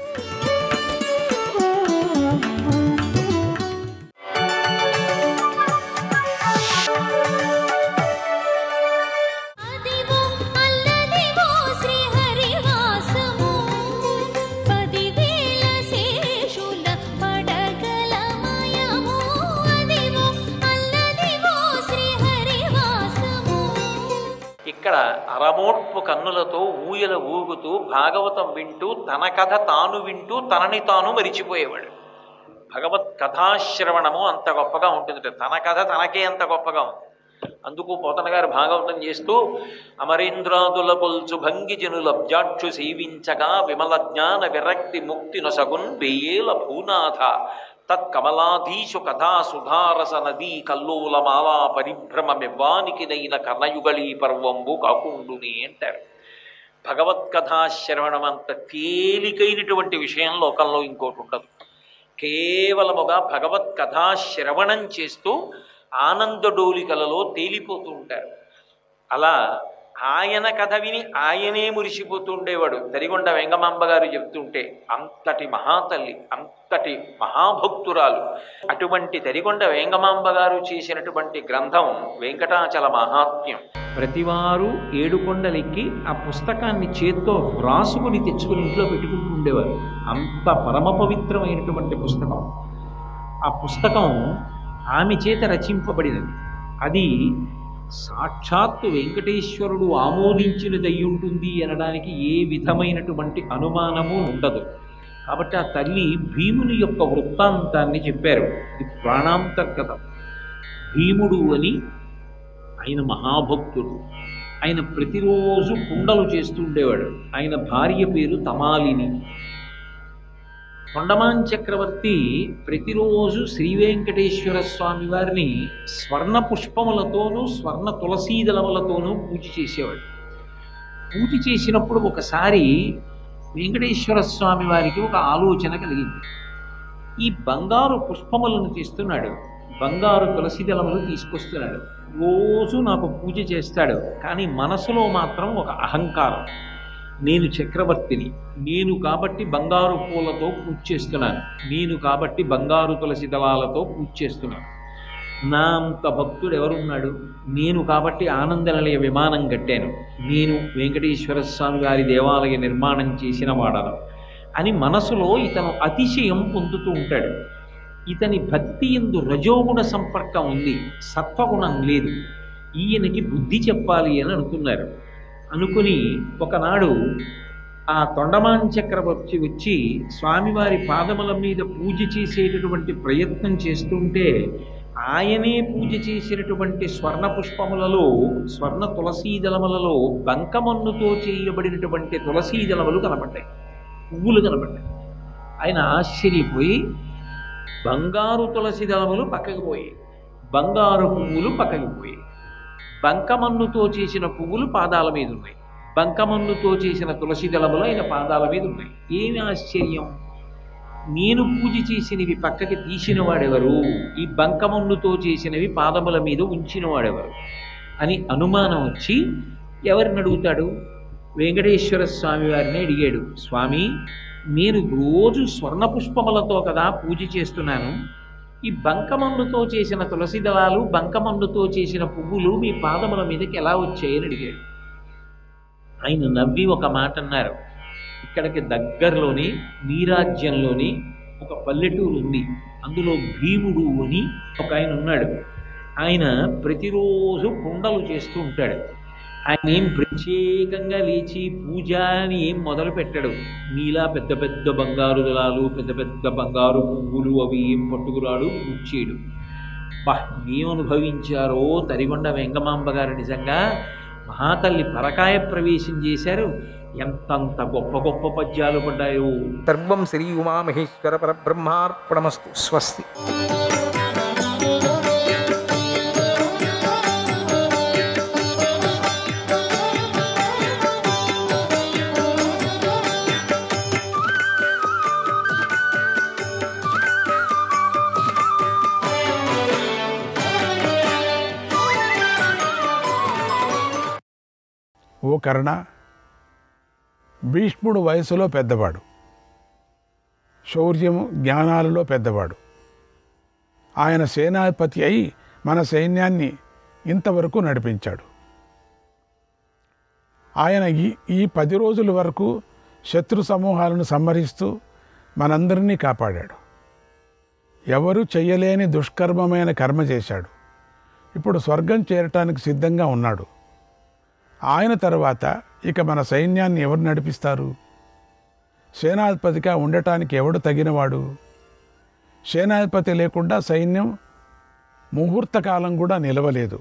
ఇక్కడ అరమోట్పు కన్నులతో ఊయల ఊగుతూ భాగవతం వింటూ తన కథ తాను వింటూ తనని తాను మరిచిపోయేవాడు. భగవత్ కథాశ్రవణము అంత గొప్పగా ఉంటుంది. తన కథ తనకే అంత గొప్పగా ఉంది. అందుకు పోతన గారు భాగవతం చేస్తూ అమరేంద్రాదుల పొల్చు భంగిజనుల బ్జాక్షు సేవించగా విమల జ్ఞాన విరక్తి ముక్తి నొసగున్ వెయ్యేల భూనాథ తత్కమలాధీశు కథా సుధారస నదీ కల్లోల మాలా పరిభ్రమమివ్వానికి నైన కర్ణయుగళీ పర్వంబు కాకుండుని అంటారు. భగవత్కథాశ్రవణం అంత తేలికైనటువంటి విషయం లోకంలో ఇంకోటి ఉండదు. కేవలముగా భగవత్కథాశ్రవణం చేస్తూ ఆనందడోలికలలో తేలిపోతూ ఉంటారు. అలా ఆయన కథ విని ఆయనే మురిసిపోతూ ఉండేవాడు. తరిగొండ వెంగమాంబ గారు చెప్తుంటే అంతటి మహాతల్లి, అంతటి మహాభక్తురాలు. అటువంటి తరిగొండ వెంగమాంబ గారు చేసినటువంటి గ్రంథం వెంకటాచల మహాత్మ్యం. ప్రతివారు ఏడుకొండలెక్కి ఆ పుస్తకాన్ని చేత్తో రాసుకుని తెచ్చుకుని ఇంట్లో పెట్టుకుంటూ ఉండేవారు. అంత పరమ పవిత్రమైనటువంటి పుస్తకం. ఆ పుస్తకం ఆమె చేత రచింపబడినది. అది సాక్షాత్తు వెంకటేశ్వరుడు ఆమోదించినదయ్యుంటుంది అనడానికి ఏ విధమైనటువంటి అనుమానము ఉండదు. కాబట్టి ఆ తల్లి భీముని యొక్క వృత్తాంతాన్ని చెప్పారు. ఇది ప్రాణాంతర్గతం. భీముడు అని ఆయన మహాభక్తుడు. ఆయన ప్రతిరోజు కుండలు చేస్తూ ఉండేవాడు. ఆయన భార్య పేరు తమాలిని. కొండమాన్ చక్రవర్తి ప్రతిరోజు శ్రీ వెంకటేశ్వర స్వామి వారిని స్వర్ణ పుష్పములతోనూ స్వర్ణ తులసీదళములతోనూ పూజ చేసేవాడు. పూజ చేసినప్పుడు ఒకసారి వెంకటేశ్వర స్వామి వారికి ఒక ఆలోచన కలిగింది. ఈ బంగారు పుష్పములను తీస్తున్నాడు, బంగారు తులసీదళములు తీసుకొస్తున్నాడు, రోజు నాకు పూజ చేస్తాడు. కానీ మనసులో మాత్రం ఒక అహంకారం. నేను చక్రవర్తిని, నేను కాబట్టి బంగారు పూలతో పూజ చేస్తున్నాను, నేను కాబట్టి బంగారు తులసి దళాలతో పూజ చేస్తున్నాను. నా అంత భక్తుడు ఎవరున్నాడు? నేను కాబట్టి ఆనందనిలయ విమానం కట్టాను, నేను వెంకటేశ్వర స్వామి వారి దేవాలయ నిర్మాణం చేసిన వాడను అని మనసులో ఇతను అతిశయం పొందుతూ ఉంటాడు. ఇతని భక్తి యందు రజోగుణ సంపర్కం ఉంది, సత్వగుణం లేదు. ఈయనకి బుద్ధి చెప్పాలి అని అనుకున్నారు. అనుకుని ఒకనాడు ఆ తొండమాన్ చక్రవర్తి వచ్చి స్వామివారి పాదముల మీద పూజ చేసేటటువంటి ప్రయత్నం చేస్తుంటే ఆయనే పూజ చేసినటువంటి స్వర్ణ పుష్పములలో, స్వర్ణ తులసీదళములలో బంకమన్నుతో చేయబడినటువంటి తులసీదళములు కనపడ్డాయి, పువ్వులు కనపడ్డాయి. ఆయన ఆశ్చర్యపోయి బంగారు తులసి దళములు పక్కకి పోయాయి, బంగారు పువ్వులు పక్కకి పోయాయి. బంకమన్నుతో చేసిన పువ్వులు పాదాల మీద ఉన్నాయి, బంకమన్నుతో చేసిన తులసి దళములు ఆయన పాదాల మీద ఉన్నాయి. ఏమి ఆశ్చర్యం! నేను పూజ చేసినవి పక్కకి తీసిన వాడెవరు, ఈ బంకమన్నుతో చేసినవి పాదముల మీద ఉంచిన వాడెవరు అని అనుమానం వచ్చి ఎవరిని అడుగుతాడు? వెంకటేశ్వర స్వామి వారిని అడిగాడు. స్వామి, నేను రోజు స్వర్ణ పుష్పములతో కదా పూజ చేస్తున్నాను, ఈ బంకమన్నుతో చేసిన తులసి దళాలు, బంకమన్నుతో చేసిన పువ్వులు మీ పాదముల మీదకి ఎలా వచ్చాయని అడిగాడు. ఆయన నవ్వి ఒక మాట అన్నారు. ఇక్కడికి దగ్గరలోని నీరాజ్యంలోని ఒక పల్లెటూరు ఉంది, అందులో భీముడు అని ఒక ఆయన ఉన్నాడు. ఆయన ప్రతిరోజు కుండలు చేస్తూ ఉంటాడు. ఆయన ఏం ప్రత్యేకంగా లేచి పూజ అని ఏం మొదలు పెట్టాడు. మీలా పెద్ద పెద్ద బంగారు దళాలు, పెద్ద పెద్ద బంగారు పువ్వులు అవి ఏం పట్టుకురాడు, పూజ చేయడు. బా ఏం అనుభవించారో తరిగొండ వెంగమాంబ గారు. నిజంగా మహాతల్లి పరకాయ ప్రవేశం చేశారు. ఎంతంత గొప్ప గొప్ప పద్యాలు పడ్డాయో. సర్వం శ్రీ ఉమామహేశ్వర పరబ్రహ్మార్పణమస్తు. స్వస్తి. ఓ కర్ణ, భీష్ముడు వయసులో పెద్దవాడు, శౌర్యము జ్ఞానాలలో పెద్దవాడు. ఆయన సేనాధిపతి అయి మన సైన్యాన్ని ఇంతవరకు నడిపించాడు. ఆయన ఈ ఈ పది రోజుల వరకు శత్రు సమూహాలను సంహరిస్తూ మనందరినీ కాపాడాడు. ఎవరు చెయ్యలేని దుష్కర్మమైన కర్మ చేశాడు. ఇప్పుడు స్వర్గం చేరటానికి సిద్ధంగా ఉన్నాడు. ఆయన తర్వాత ఇక మన సైన్యాన్ని ఎవరు నడిపిస్తారు? సేనాధిపతిగా ఉండటానికి ఎవడు తగినవాడు? సేనాధిపతి లేకుండా సైన్యం ముహూర్తకాలం కూడా నిలవలేదు.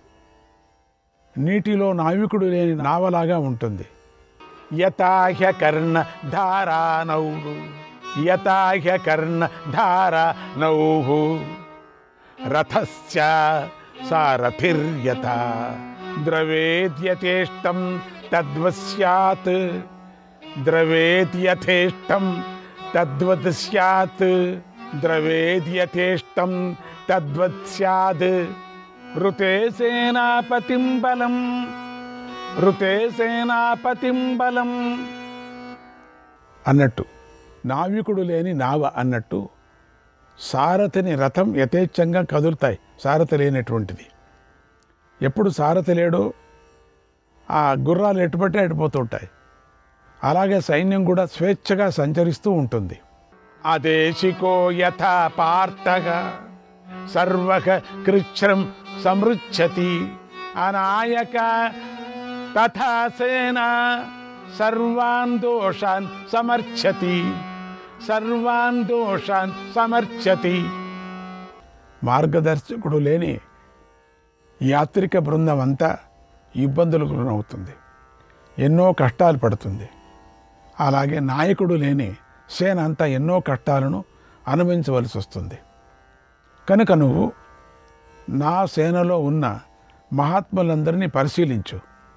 నీటిలో నావికుడు లేని నావలాగా ఉంటుంది. యథాహ్య కర్ణ ధారానౌహు యథాహ్య కర్ణ ధారానౌహు రథస్య సారథిర్యథా ద్రవేద్యథేష్టం తద్వత్ స్యాత్ ద్రవేద్యథేష్టం తద్వత్ స్యాత్ ద్రవేద్యథేష్టం తద్వత్ స్యాద్ ఋతే సేనాపతిం బలం ఋతే సేనాపతిం బలం అన్నట్టు, నావికుడు లేని నావ అన్నట్టు సారథిని రథం యథేచ్ఛంగా కదులుతాయి. సారథి లేనటువంటిది. ఎప్పుడు సారథి లేడో ఆ గుర్రాలు ఎటుపట్టే అడిపోతుంటాయి. అలాగే సైన్యం కూడా స్వేచ్ఛగా సంచరిస్తూ ఉంటుంది. అదేశికో యథా పార్థః సర్వః కృచ్ఛ్రం సమృచ్ఛతి అనాయక తథా సేనా సర్వాన్ దోషాన్ సమర్ఛతి సర్వాన్ దోషాన్ సమర్ఛతి. మార్గదర్శకుడు లేని యాత్రిక బృందం అంతా ఇబ్బందులకు గురవుతుంది, ఎన్నో కష్టాలు పడుతుంది. అలాగే నాయకుడు లేని సేన అంతా ఎన్నో కష్టాలను అనుభవించవలసి వస్తుంది. కనుక నువ్వు నా సేనలో ఉన్న మహాత్ములందరినీ పరిశీలించు.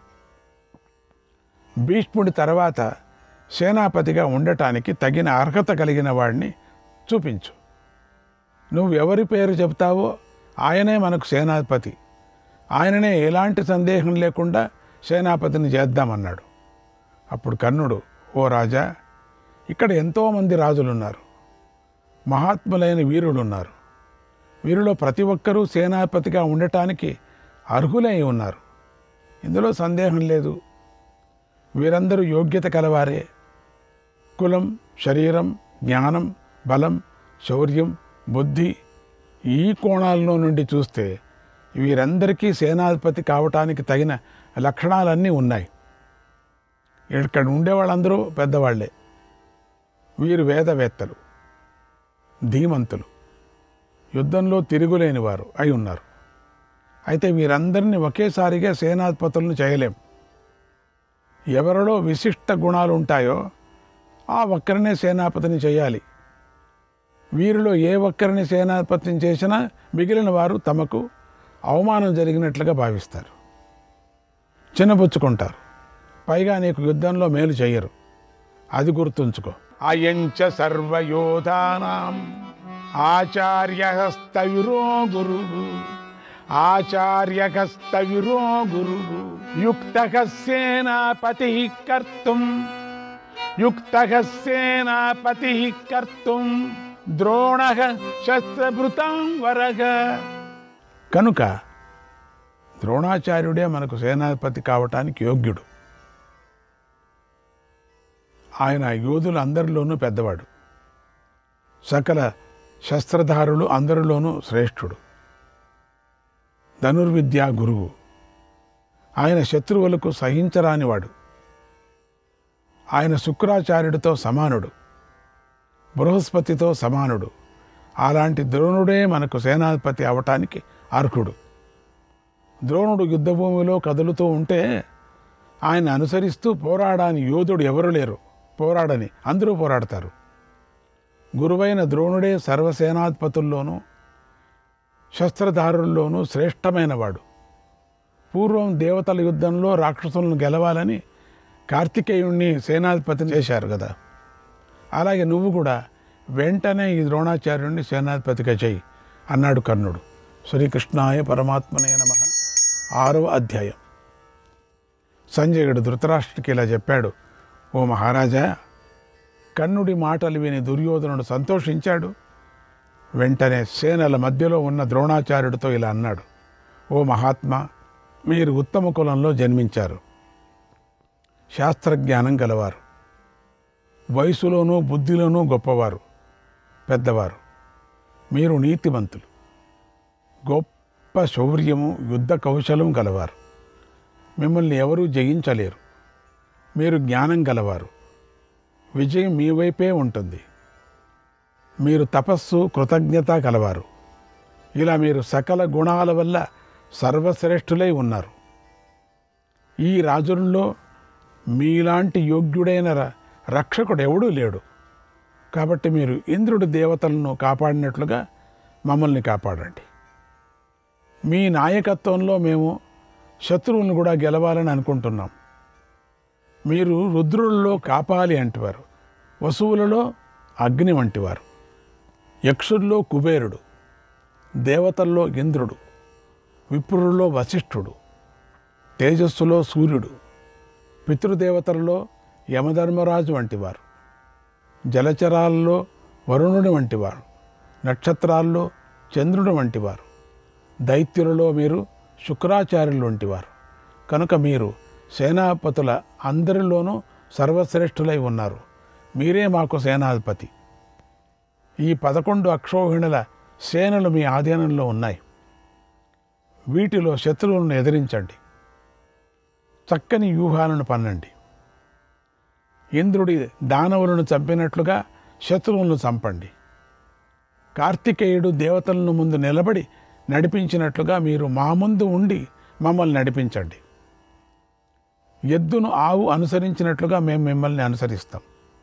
భీష్ముడి తర్వాత సేనాపతిగా ఉండటానికి తగిన అర్హత కలిగిన వాడిని చూపించు. నువ్వు ఎవరి పేరు చెప్తావో ఆయనే మనకు సేనాధిపతి. ఆయననే ఎలాంటి సందేహం లేకుండా సేనాపతిని చేద్దామన్నాడు. అప్పుడు కర్ణుడు, ఓ రాజా, ఇక్కడ ఎంతోమంది రాజులున్నారు, మహాత్ములైన వీరులున్నారు. వీరిలో ప్రతి ఒక్కరూ సేనాపతిగా ఉండటానికి అర్హులై ఉన్నారు. ఇందులో సందేహం లేదు. వీరందరూ యోగ్యత కలవారే. కులం, శరీరం, జ్ఞానం, బలం, శౌర్యం, బుద్ధి ఈ కోణాల్లో నుండి చూస్తే వీరందరికీ సేనాధిపతి కావటానికి తగిన లక్షణాలన్నీ ఉన్నాయి. ఇక్కడ ఉండే వాళ్ళందరూ పెద్దవాళ్లే. వీరు వేదవేత్తలు, ధీమంతులు, యుద్ధంలో తిరుగులేని వారు అయి ఉన్నారు. అయితే వీరందరినీ ఒకేసారిగా సేనాధిపతులను చేయలేం. ఎవరిలో విశిష్ట గుణాలు ఉంటాయో ఆ ఒక్కరినే సేనాపతిని చేయాలి. వీరిలో ఏ ఒక్కరిని సేనాపతిని చేసినా మిగిలిన వారు తమకు అవమానం జరిగినట్లుగా భావిస్తారు, చిన్నపుచ్చుకుంటారు. పైగా నీకు యుద్ధంలో మేలు చెయ్యరు. అది గుర్తుంచుకో. అయంచ సర్వయోధానాం ఆచార్యహస్తవిరో గురు ఆచార్యహస్తవిరో గురు యుక్తః సేనాపతి కర్తుం యుక్తః సేనాపతి కర్తుం ద్రోణః శస్త్రభృతాం వరగ. కనుక ద్రోణాచార్యుడే మనకు సేనాధిపతి కావటానికి యోగ్యుడు. ఆయన యోధులందరిలోనూ పెద్దవాడు, సకల శస్త్రధారులు అందరిలోనూ శ్రేష్ఠుడు, ధనుర్విద్యా గురువు. ఆయన శత్రువులకు సహించరానివాడు. ఆయన శుక్రాచార్యుడితో సమానుడు, బృహస్పతితో సమానుడు. అలాంటి ద్రోణుడే మనకు సేనాధిపతి అవటానికి అర్హుడు. ద్రోణుడు యుద్ధభూమిలో కదులుతూ ఉంటే ఆయన అనుసరిస్తూ పోరాడని యోధుడు ఎవరు లేరు. పోరాడని అందరూ పోరాడతారు. గురువైన ద్రోణుడే సర్వసేనాధిపతుల్లోనూ శస్త్రధారుల్లోనూ శ్రేష్టమైనవాడు. పూర్వం దేవతల యుద్ధంలో రాక్షసులను గెలవాలని కార్తికేయుణ్ణి సేనాధిపతిని చేశారు కదా. అలాగే నువ్వు కూడా వెంటనే ఈ ద్రోణాచార్యుణ్ణి సేనాధిపతిగా చెయ్యి అన్నాడు కర్ణుడు. శ్రీకృష్ణాయ పరమాత్మనే నమః. ఆరవ అధ్యాయం. సంజయుడు ధృతరాష్ట్రుడికి ఇలా చెప్పాడు. ఓ మహారాజా, కర్ణుడి మాటలు విని దుర్యోధనుడు సంతోషించాడు. వెంటనే సేనల మధ్యలో ఉన్న ద్రోణాచార్యుడితో ఇలా అన్నాడు. ఓ మహాత్మా, మీరు ఉత్తమ కులంలో జన్మించారు. శాస్త్రజ్ఞానం గలవారు, వయసులోనూ బుద్ధిలోనూ గొప్పవారు, పెద్దవారు. మీరు నీతిమంతులు, గొప్ప శౌర్యము యుద్ధ కౌశలం గలవారు. మిమ్మల్ని ఎవరూ జయించలేరు. మీరు జ్ఞానం గలవారు, విజయం మీ వైపే ఉంటుంది. మీరు తపస్సు కృతజ్ఞత కలవారు. ఇలా మీరు సకల గుణాల వల్ల సర్వశ్రేష్ఠులై ఉన్నారు. ఈ రాజుల్లో మీలాంటి యోగ్యుడైన రక్షకుడు ఎవడూ లేడు. కాబట్టి మీరు ఇంద్రుడి దేవతలను కాపాడినట్లుగా మమ్మల్ని కాపాడండి. మీ నాయకత్వంలో మేము శత్రువులను కూడా గెలవాలని అనుకుంటున్నాం. మీరు రుద్రులలో కాపాలి అంటివారు, వసువులలో అగ్ని వంటివారు, యక్షుల్లో కుబేరుడు, దేవతల్లో ఇంద్రుడు, విప్రుల్లో వశిష్ఠుడు, తేజస్సులో సూర్యుడు, పితృదేవతలలో యమధర్మరాజు వంటివారు, జలచరాల్లో వరుణుడి వంటివారు, నక్షత్రాల్లో చంద్రుడు వంటివారు, దైత్యులలో మీరు శుక్రాచార్యులు వంటివారు. కనుక మీరు సేనాపతుల అందరిలోనూ సర్వశ్రేష్ఠులై ఉన్నారు. మీరే మాకు సేనాధిపతి. ఈ పదకొండు అక్షోహిణుల సేనలు మీ ఆధీనంలో ఉన్నాయి. వీటిలో శత్రువులను ఎదిరించండి. చక్కని వ్యూహాలను పన్నండి. ఇంద్రుడి దానవులను చంపినట్లుగా శత్రువులను చంపండి. కార్తికేయుడు దేవతలను ముందు నిలబడి నడిపించినట్లుగా మీరు మా ముందు ఉండి మమ్మల్ని నడిపించండి. ఎద్దును ఆవు అనుసరించినట్లుగా మేము మిమ్మల్ని అనుసరిస్తాం.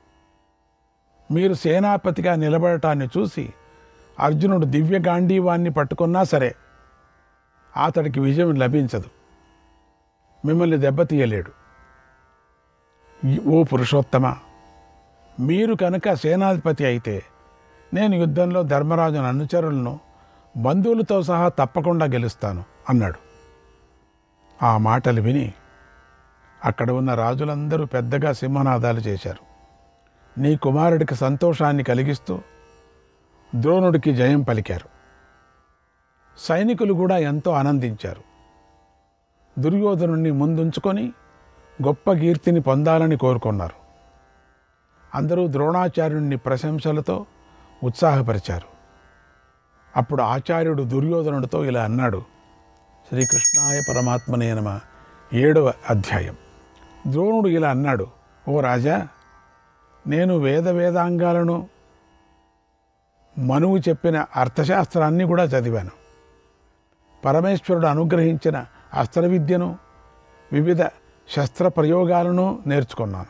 మీరు సేనాపతిగా నిలబడటాన్ని చూసి అర్జునుడు దివ్య గాంధీవాన్ని పట్టుకున్నా సరే అతడికి విజయం లభించదు. మిమ్మల్ని దెబ్బతీయలేడు. ఓ పురుషోత్తమ, మీరు కనుక సేనాధిపతి అయితే నేను యుద్ధంలో ధర్మరాజుని అనుచరులను బంధువులతో సహా తప్పకుండా గెలుస్తాను అన్నాడు. ఆ మాటలు విని అక్కడ ఉన్న రాజులందరూ పెద్దగా సింహనాదాలు చేశారు. నీ కుమారుడికి సంతోషాన్ని కలిగిస్తూ ద్రోణుడికి జయం పలికారు. సైనికులు కూడా ఎంతో ఆనందించారు. దుర్యోధనుణ్ణి ముందుంచుకొని గొప్ప కీర్తిని పొందాలని కోరుకున్నారు. అందరూ ద్రోణాచార్యుణ్ణి ప్రశంసలతో ఉత్సాహపరిచారు. అప్పుడు ఆచార్యుడు దుర్యోధనుడితో ఇలా అన్నాడు. శ్రీకృష్ణాయ పరమాత్మనే నమః. ఏడవ అధ్యాయం. ద్రోణుడు ఇలా అన్నాడు. ఓ రాజా, నేను వేద వేదాంగాలను మనువు చెప్పిన అర్థశాస్త్రాన్ని కూడా చదివాను. పరమేశ్వరుడు అనుగ్రహించిన అస్త్ర విద్యను వివిధ శస్త్ర ప్రయోగాలను నేర్చుకున్నాను.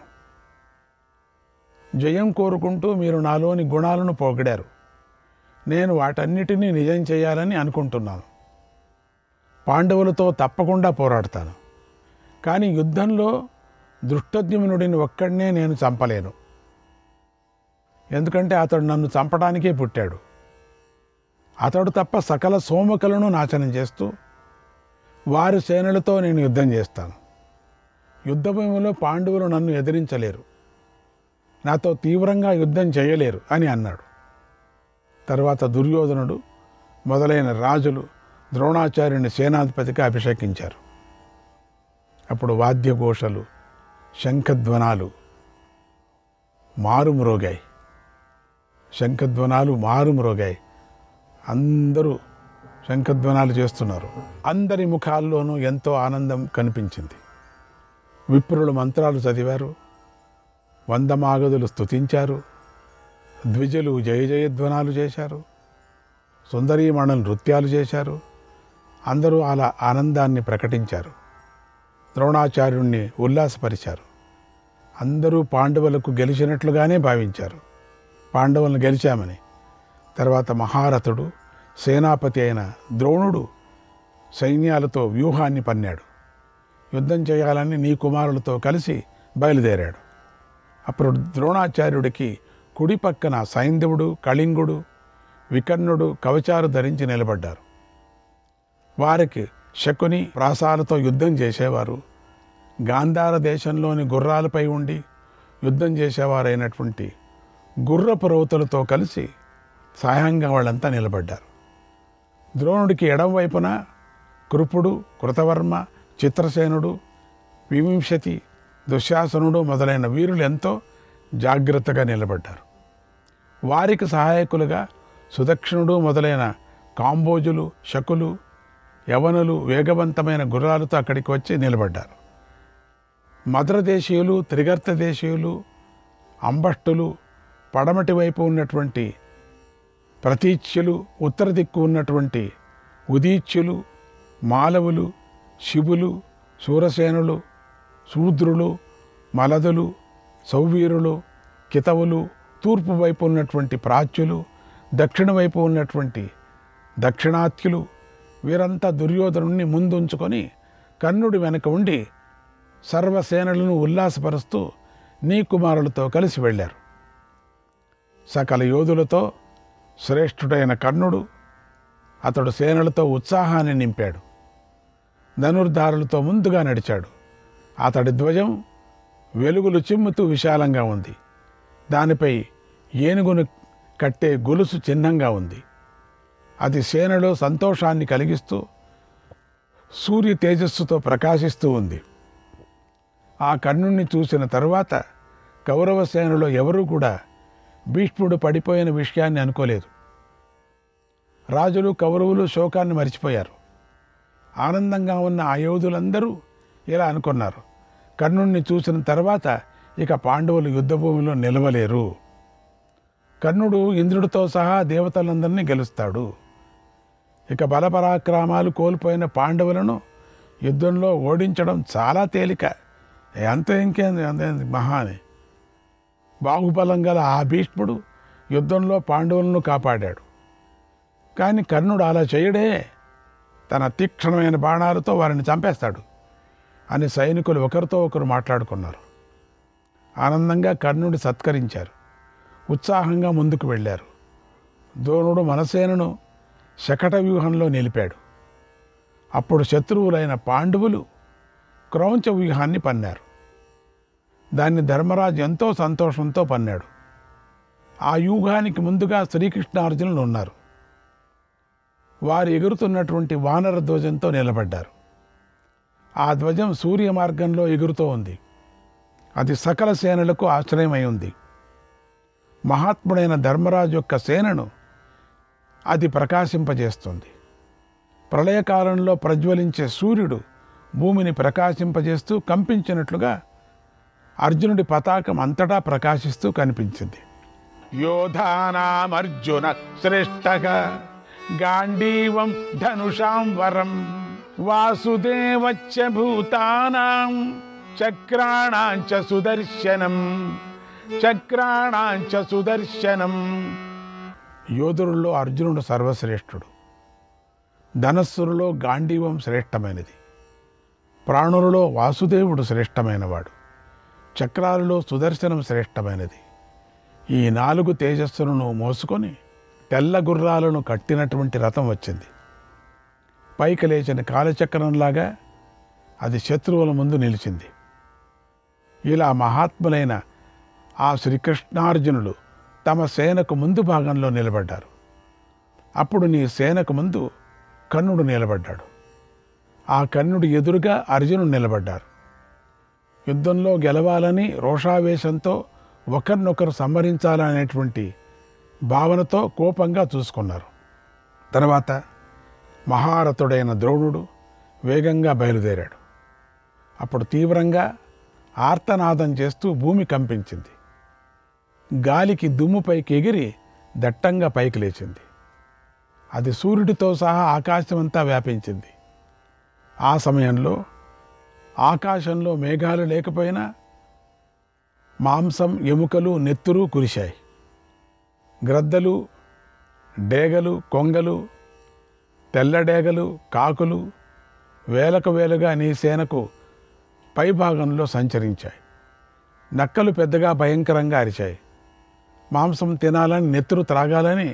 జయం కోరుకుంటూ మీరు నాలోని గుణాలను పొగిడారు. నేను వాటన్నిటినీ నిజం చేయాలని అనుకుంటున్నాను. పాండవులతో తప్పకుండా పోరాడతాను. కానీ యుద్ధంలో దృష్టద్యుమ్నుడిని ఒక్కడినే నేను చంపలేను. ఎందుకంటే అతడు నన్ను చంపడానికే పుట్టాడు. అతడు తప్ప సకల సోమకులను నాశనం చేస్తూ వారి సేనలతో నేను యుద్ధం చేస్తాను. యుద్ధభూమిలో పాండవులు నన్ను ఎదిరించలేరు, నాతో తీవ్రంగా యుద్ధం చేయలేరు అని అన్నాడు. తర్వాత దుర్యోధనుడు మొదలైన రాజులు ద్రోణాచార్యుని సేనాధిపతిగా అభిషేకించారు. అప్పుడు వాద్యఘోషలు, శంఖధ్వనాలు మారుమ్రోగాయి. శంఖధ్వనాలు మారుమ్రోగాయి. అందరూ శంఖధ్వనాలు చేస్తున్నారు. అందరి ముఖాల్లోనూ ఎంతో ఆనందం కనిపించింది. విప్రులు మంత్రాలు చదివారు, వందమాగదులు స్తుతించారు, ద్విజులు జయ జయధ్వనాలు చేశారు, సుందరీమణులు నృత్యాలు చేశారు. అందరూ అలా ఆనందాన్ని ప్రకటించారు. ద్రోణాచార్యుణ్ణి ఉల్లాసపరిచారు. అందరూ పాండవులకు గెలిచినట్లుగానే భావించారు, పాండవులను గెలిచామని. తర్వాత మహారథుడు సేనాపతి అయిన ద్రోణుడు సైన్యాలతో వ్యూహాన్ని పన్నాడు. యుద్ధం చేయాలని నీ కుమారులతో కలిసి బయలుదేరాడు. అప్పుడు ద్రోణాచార్యుడికి కుడి పక్కన సైంధవుడు, కళింగుడు, వికర్ణుడు కవచాలు ధరించి నిలబడ్డారు. వారికి శకుని ప్రాసాలతో యుద్ధం చేసేవారు, గాంధార దేశంలోని గుర్రాలపై ఉండి యుద్ధం చేసేవారైనటువంటి గుర్రపు రౌతులతో కలిసి సాయంగా వాళ్ళంతా నిలబడ్డారు. ద్రోణుడికి ఎడం వైపున కృపుడు, కృతవర్మ, చిత్రసేనుడు, వివింశతి, దుశ్శాసనుడు మొదలైన వీరులు ఎంతో జాగ్రత్తగా నిలబడ్డారు. వారికి సహాయకులుగా సుదక్షిణుడు మొదలైన కాంబోజులు, శకులు, యవనులు వేగవంతమైన గుర్రాలతో అక్కడికి వచ్చి నిలబడ్డారు. మద్రదేశీయులు, త్రిగర్త దేశీయులు, అంబష్టులు, పడమటి వైపు ఉన్నటువంటి ప్రతీచ్యులు, ఉత్తర దిక్కు ఉన్నటువంటి ఉదీచ్యులు, మాలవులు, శివులు, శూరసేనులు, శూద్రులు, మలదులు, సౌవీరులు, కితవులు, తూర్పు వైపు ఉన్నటువంటి ప్రాచ్యులు, దక్షిణ వైపు ఉన్నటువంటి దక్షిణాత్యులు, వీరంతా దుర్యోధనుణ్ణి ముందుంచుకొని కర్ణుడి వెనక ఉండి సర్వసేనలను ఉల్లాసపరుస్తూ నీ కుమారులతో కలిసి వెళ్ళారు. సకల యోధులతో శ్రేష్ఠుడైన కర్ణుడు అతడు సేనలతో ఉత్సాహాన్ని నింపాడు. ధనుర్ధారులతో ముందుగా నడిచాడు. అతడి ధ్వజం వెలుగులు చిమ్ముతూ విశాలంగా ఉంది. దానిపై ఏనుగును కట్టే గొలుసు చిహ్నంగా ఉంది. అది సేనలో సంతోషాన్ని కలిగిస్తూ సూర్య తేజస్సుతో ప్రకాశిస్తూ ఉంది. ఆ కర్ణుణ్ణి చూసిన తరువాత కౌరవ సేనలో ఎవరూ కూడా భీష్ముడు పడిపోయిన విషయాన్ని అనుకోలేదు. రాజులు, కౌరవులు శోకాన్ని మరిచిపోయారు. ఆనందంగా ఉన్న ఆ యోధులందరూ ఇలా అనుకున్నారు, కర్ణుణ్ణి చూసిన తర్వాత ఇక పాండవులు యుద్ధభూమిలో నిలవలేరు. కర్ణుడు ఇంద్రుడితో సహా దేవతలందరినీ గెలుస్తాడు. ఇక బలపరాక్రమాలు కోల్పోయిన పాండవులను యుద్ధంలో ఓడించడం చాలా తేలిక. ఎంత ఇంకేంది అంతేంది మహాని. బాహుబలం గల ఆ భీష్ముడు యుద్ధంలో పాండవులను కాపాడాడు. కానీ కర్ణుడు అలా చేయడే. తన తీక్షణమైన బాణాలతో వారిని చంపేస్తాడు అని సైనికులు ఒకరితో ఒకరు మాట్లాడుకున్నారు. ఆనందంగా కర్ణుడి సత్కరించారు. ఉత్సాహంగా ముందుకు వెళ్ళారు. ద్రోణుడు మనసేనను శకట వ్యూహంలో నిలిపాడు. అప్పుడు శత్రువులైన పాండవులు క్రౌంచ వ్యూహాన్ని పన్నారు. దాన్ని ధర్మరాజు ఎంతో సంతోషంతో పన్నాడు. ఆ వ్యూహానికి ముందుగా శ్రీకృష్ణార్జునులు ఉన్నారు. వారు ఎగురుతున్నటువంటి వానర ధ్వజంతో నిలబడ్డారు. ఆ ధ్వజం సూర్య మార్గంలో ఎగురుతూ ఉంది. అది సకల సేనలకు ఆశ్రయమై ఉంది. మహాత్ముడైన ధర్మరాజు యొక్క సేనను అది ప్రకాశింపజేస్తుంది. ప్రళయకాలంలో ప్రజ్వలించే సూర్యుడు భూమిని ప్రకాశింపజేస్తూ కంపించినట్లుగా అర్జునుడి పతాకం అంతటా ప్రకాశిస్తూ కనిపించింది. యోధానామర్జున శ్రేష్ఠగా గాంధీవం ధనుషాం వరం వాసుదేవచ్చ భూతానాం చక్రాణాంచ సుదర్శనం చక్రాణాంచ సుదర్శనం. యోధులలో అర్జునుడు సర్వశ్రేష్ఠుడు. ధనస్సులలో గాంధీవం శ్రేష్టమైనది. ప్రాణులలో వాసుదేవుడు శ్రేష్టమైనవాడు. చక్రాలలో సుదర్శనం శ్రేష్టమైనది. ఈ నాలుగు తేజస్సులను మోసుకొని తెల్ల గుర్రాలను కట్టినటువంటి రథం వచ్చింది. పైకి లేచిన కాలచక్రంలాగా అది శత్రువుల ముందు నిలిచింది. ఇలా మహాత్ములైన ఆ శ్రీకృష్ణార్జునులు తమ సేనకు ముందు భాగంలో నిలబడ్డారు. అప్పుడు నీ సేనకు ముందు కర్ణుడు నిలబడ్డాడు. ఆ కర్ణుడి ఎదురుగా అర్జునుడు నిలబడ్డారు. యుద్ధంలో గెలవాలని రోషావేశంతో ఒకరినొకరు సంహరించాలనేటువంటి భావనతో కోపంగా చూసుకున్నారు. తర్వాత మహారథుడైన ద్రోణుడు వేగంగా బయలుదేరాడు. అప్పుడు తీవ్రంగా ఆర్తనాదం చేస్తూ భూమి కంపించింది. గాలికి దుమ్ము పైకి ఎగిరి దట్టంగా పైకి లేచింది. అది సూర్యుడితో సహా ఆకాశమంతా వ్యాపించింది. ఆ సమయంలో ఆకాశంలో మేఘాలు లేకపోయినా మాంసం, ఎముకలు, నెత్తురు కురిశాయి. గ్రద్దలు, డేగలు, కొంగలు, తెల్లడేగలు, కాకులు వేలకు వేలుగా నీ సేనకు పైభాగంలో సంచరించాయి. నక్కలు పెద్దగా భయంకరంగా అరిచాయి. మాంసం తినాలని, నెత్తురు త్రాగాలని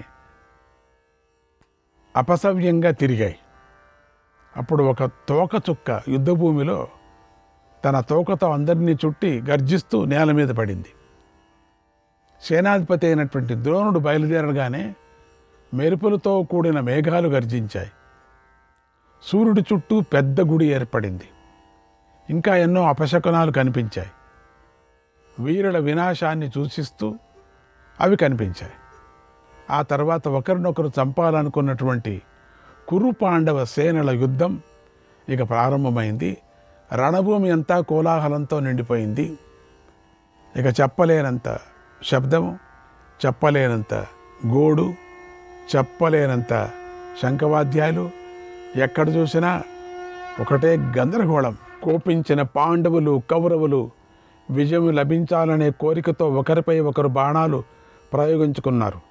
అపసవ్యంగా తిరిగాయి. అప్పుడు ఒక తోక చుక్క యుద్ధభూమిలో తన తోకతో అందరినీ చుట్టి గర్జిస్తూ నేల మీద పడింది. సేనాధిపతి అయినటువంటి ద్రోణుడు బయలుదేరగానే మెరుపులతో కూడిన మేఘాలు గర్జించాయి. సూర్యుడి చుట్టూ పెద్ద గుడి ఏర్పడింది. ఇంకా ఎన్నో అపశకునాలు కనిపించాయి. వీరుల వినాశాన్ని సూచిస్తూ అవి కనిపించాయి. ఆ తర్వాత ఒకరినొకరు చంపాలనుకున్నటువంటి కురు పాండవ సేనల యుద్ధం ఇక ప్రారంభమైంది. రణభూమి అంతా కోలాహలంతో నిండిపోయింది. ఇక చెప్పలేనంత శబ్దము, చెప్పలేనంత గోడు, చెప్పలేనంత శంఖవాద్యాలు, ఎక్కడ చూసినా ఒకటే గందరగోళం. కోపించిన పాండవులు, కౌరవులు విజయం లభించాలనే కోరికతో ఒకరిపై ఒకరు బాణాలు ప్రయోగించుకున్నారు.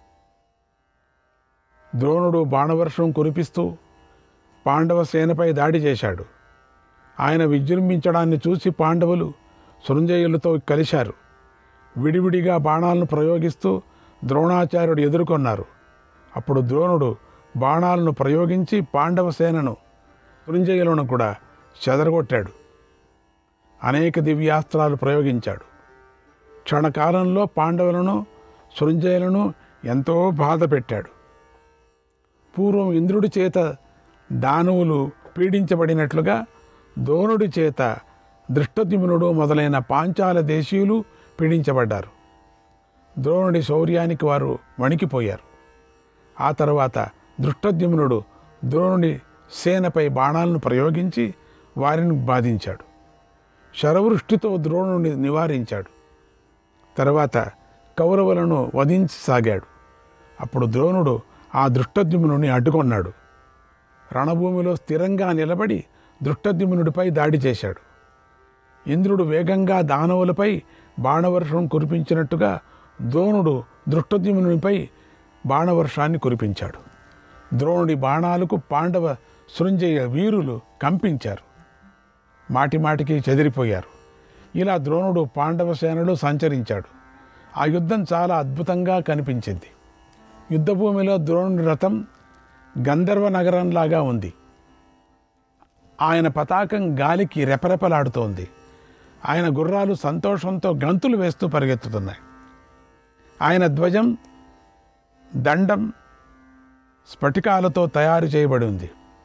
ద్రోణుడు బాణవర్షం కురిపిస్తూ పాండవ సేనపై దాడి చేశాడు. ఆయన విజృంభించడాన్ని చూసి పాండవులు సృంజయులతో కలిశారు. విడివిడిగా బాణాలను ప్రయోగిస్తూ ద్రోణాచార్యుడు ఎదుర్కొన్నారు. అప్పుడు ద్రోణుడు బాణాలను ప్రయోగించి పాండవ సేనను, సృంజయులను కూడా చెదరగొట్టాడు. అనేక దివ్యాస్త్రాలు ప్రయోగించాడు. క్షణకాలంలో పాండవులను, సృంజయులను ఎంతో బాధ పెట్టాడు. పూర్వం ఇంద్రుడి చేత దానవులు పీడించబడినట్లుగా ద్రోణుడి చేత దృష్టద్యుమ్నుడు మొదలైన పాంచాల దేశీయులు పీడించబడ్డారు. ద్రోణుడి శౌర్యానికి వారు వణికిపోయారు. ఆ తర్వాత దృష్టద్యుమ్నుడు ద్రోణుడి సేనపై బాణాలను ప్రయోగించి వారిని బాధించాడు. శరవృష్టితో ద్రోణుడిని నివారించాడు. తర్వాత కౌరవులను వధించసాగాడు. అప్పుడు ద్రోణుడు ఆ దృష్టద్యుమ్నుని అడ్డుకొన్నాడు. రణభూమిలో స్థిరంగా నిలబడి దృష్టద్యుమ్నుడిపై దాడి చేశాడు. ఇంద్రుడు వేగంగా దానవులపై బాణవర్షం కురిపించినట్టుగా ద్రోణుడు దృష్టద్యుమ్నునిపై బాణవర్షాన్ని కురిపించాడు. ద్రోణుడి బాణాలకు పాండవ సృంజయ వీరులు కంపించారు. మాటిమాటికి చెదిరిపోయారు. ఇలా ద్రోణుడు పాండవ సేనలో సంచరించాడు. ఆ యుద్ధం చాలా అద్భుతంగా కనిపించింది. యుద్ధభూమిలో ద్రోణుడి రథం గంధర్వ నగరంలాగా ఉంది. ఆయన పతాకం గాలికి రెపరెపలాడుతోంది. ఆయన గుర్రాలు సంతోషంతో గంతులు వేస్తూ పరిగెత్తుతున్నాయి. ఆయన ధ్వజం, దండం స్ఫటికాలతో తయారు చేయబడి ఉంది.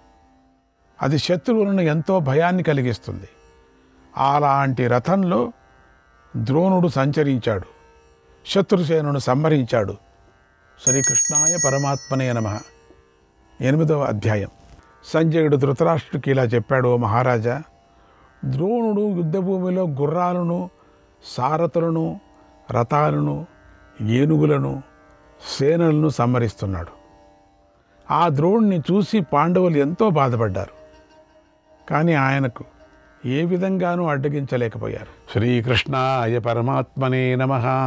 అది శత్రువులను ఎంతో భయాన్ని కలిగిస్తుంది. అలాంటి రథంలో ద్రోణుడు సంచరించాడు. శత్రుసేనును సంహరించాడు. శ్రీకృష్ణాయ పరమాత్మనే నమః. ఎనిమిదవ అధ్యాయం. సంజయుడు ధృతరాష్ట్రుడికి ఇలా చెప్పాడు: ఓ మహారాజా, ద్రోణుడు యుద్ధభూమిలో గుర్రాలను, సారథులను, రథాలను, ఏనుగులను, సేనలను సంహరిస్తున్నాడు. ఆ ద్రోణుని చూసి పాండవులు ఎంతో బాధపడ్డారు. కానీ ఆయనకు ఏ విధంగానూ అడ్డగించలేకపోయారు. శ్రీకృష్ణాయ పరమాత్మనే నమః.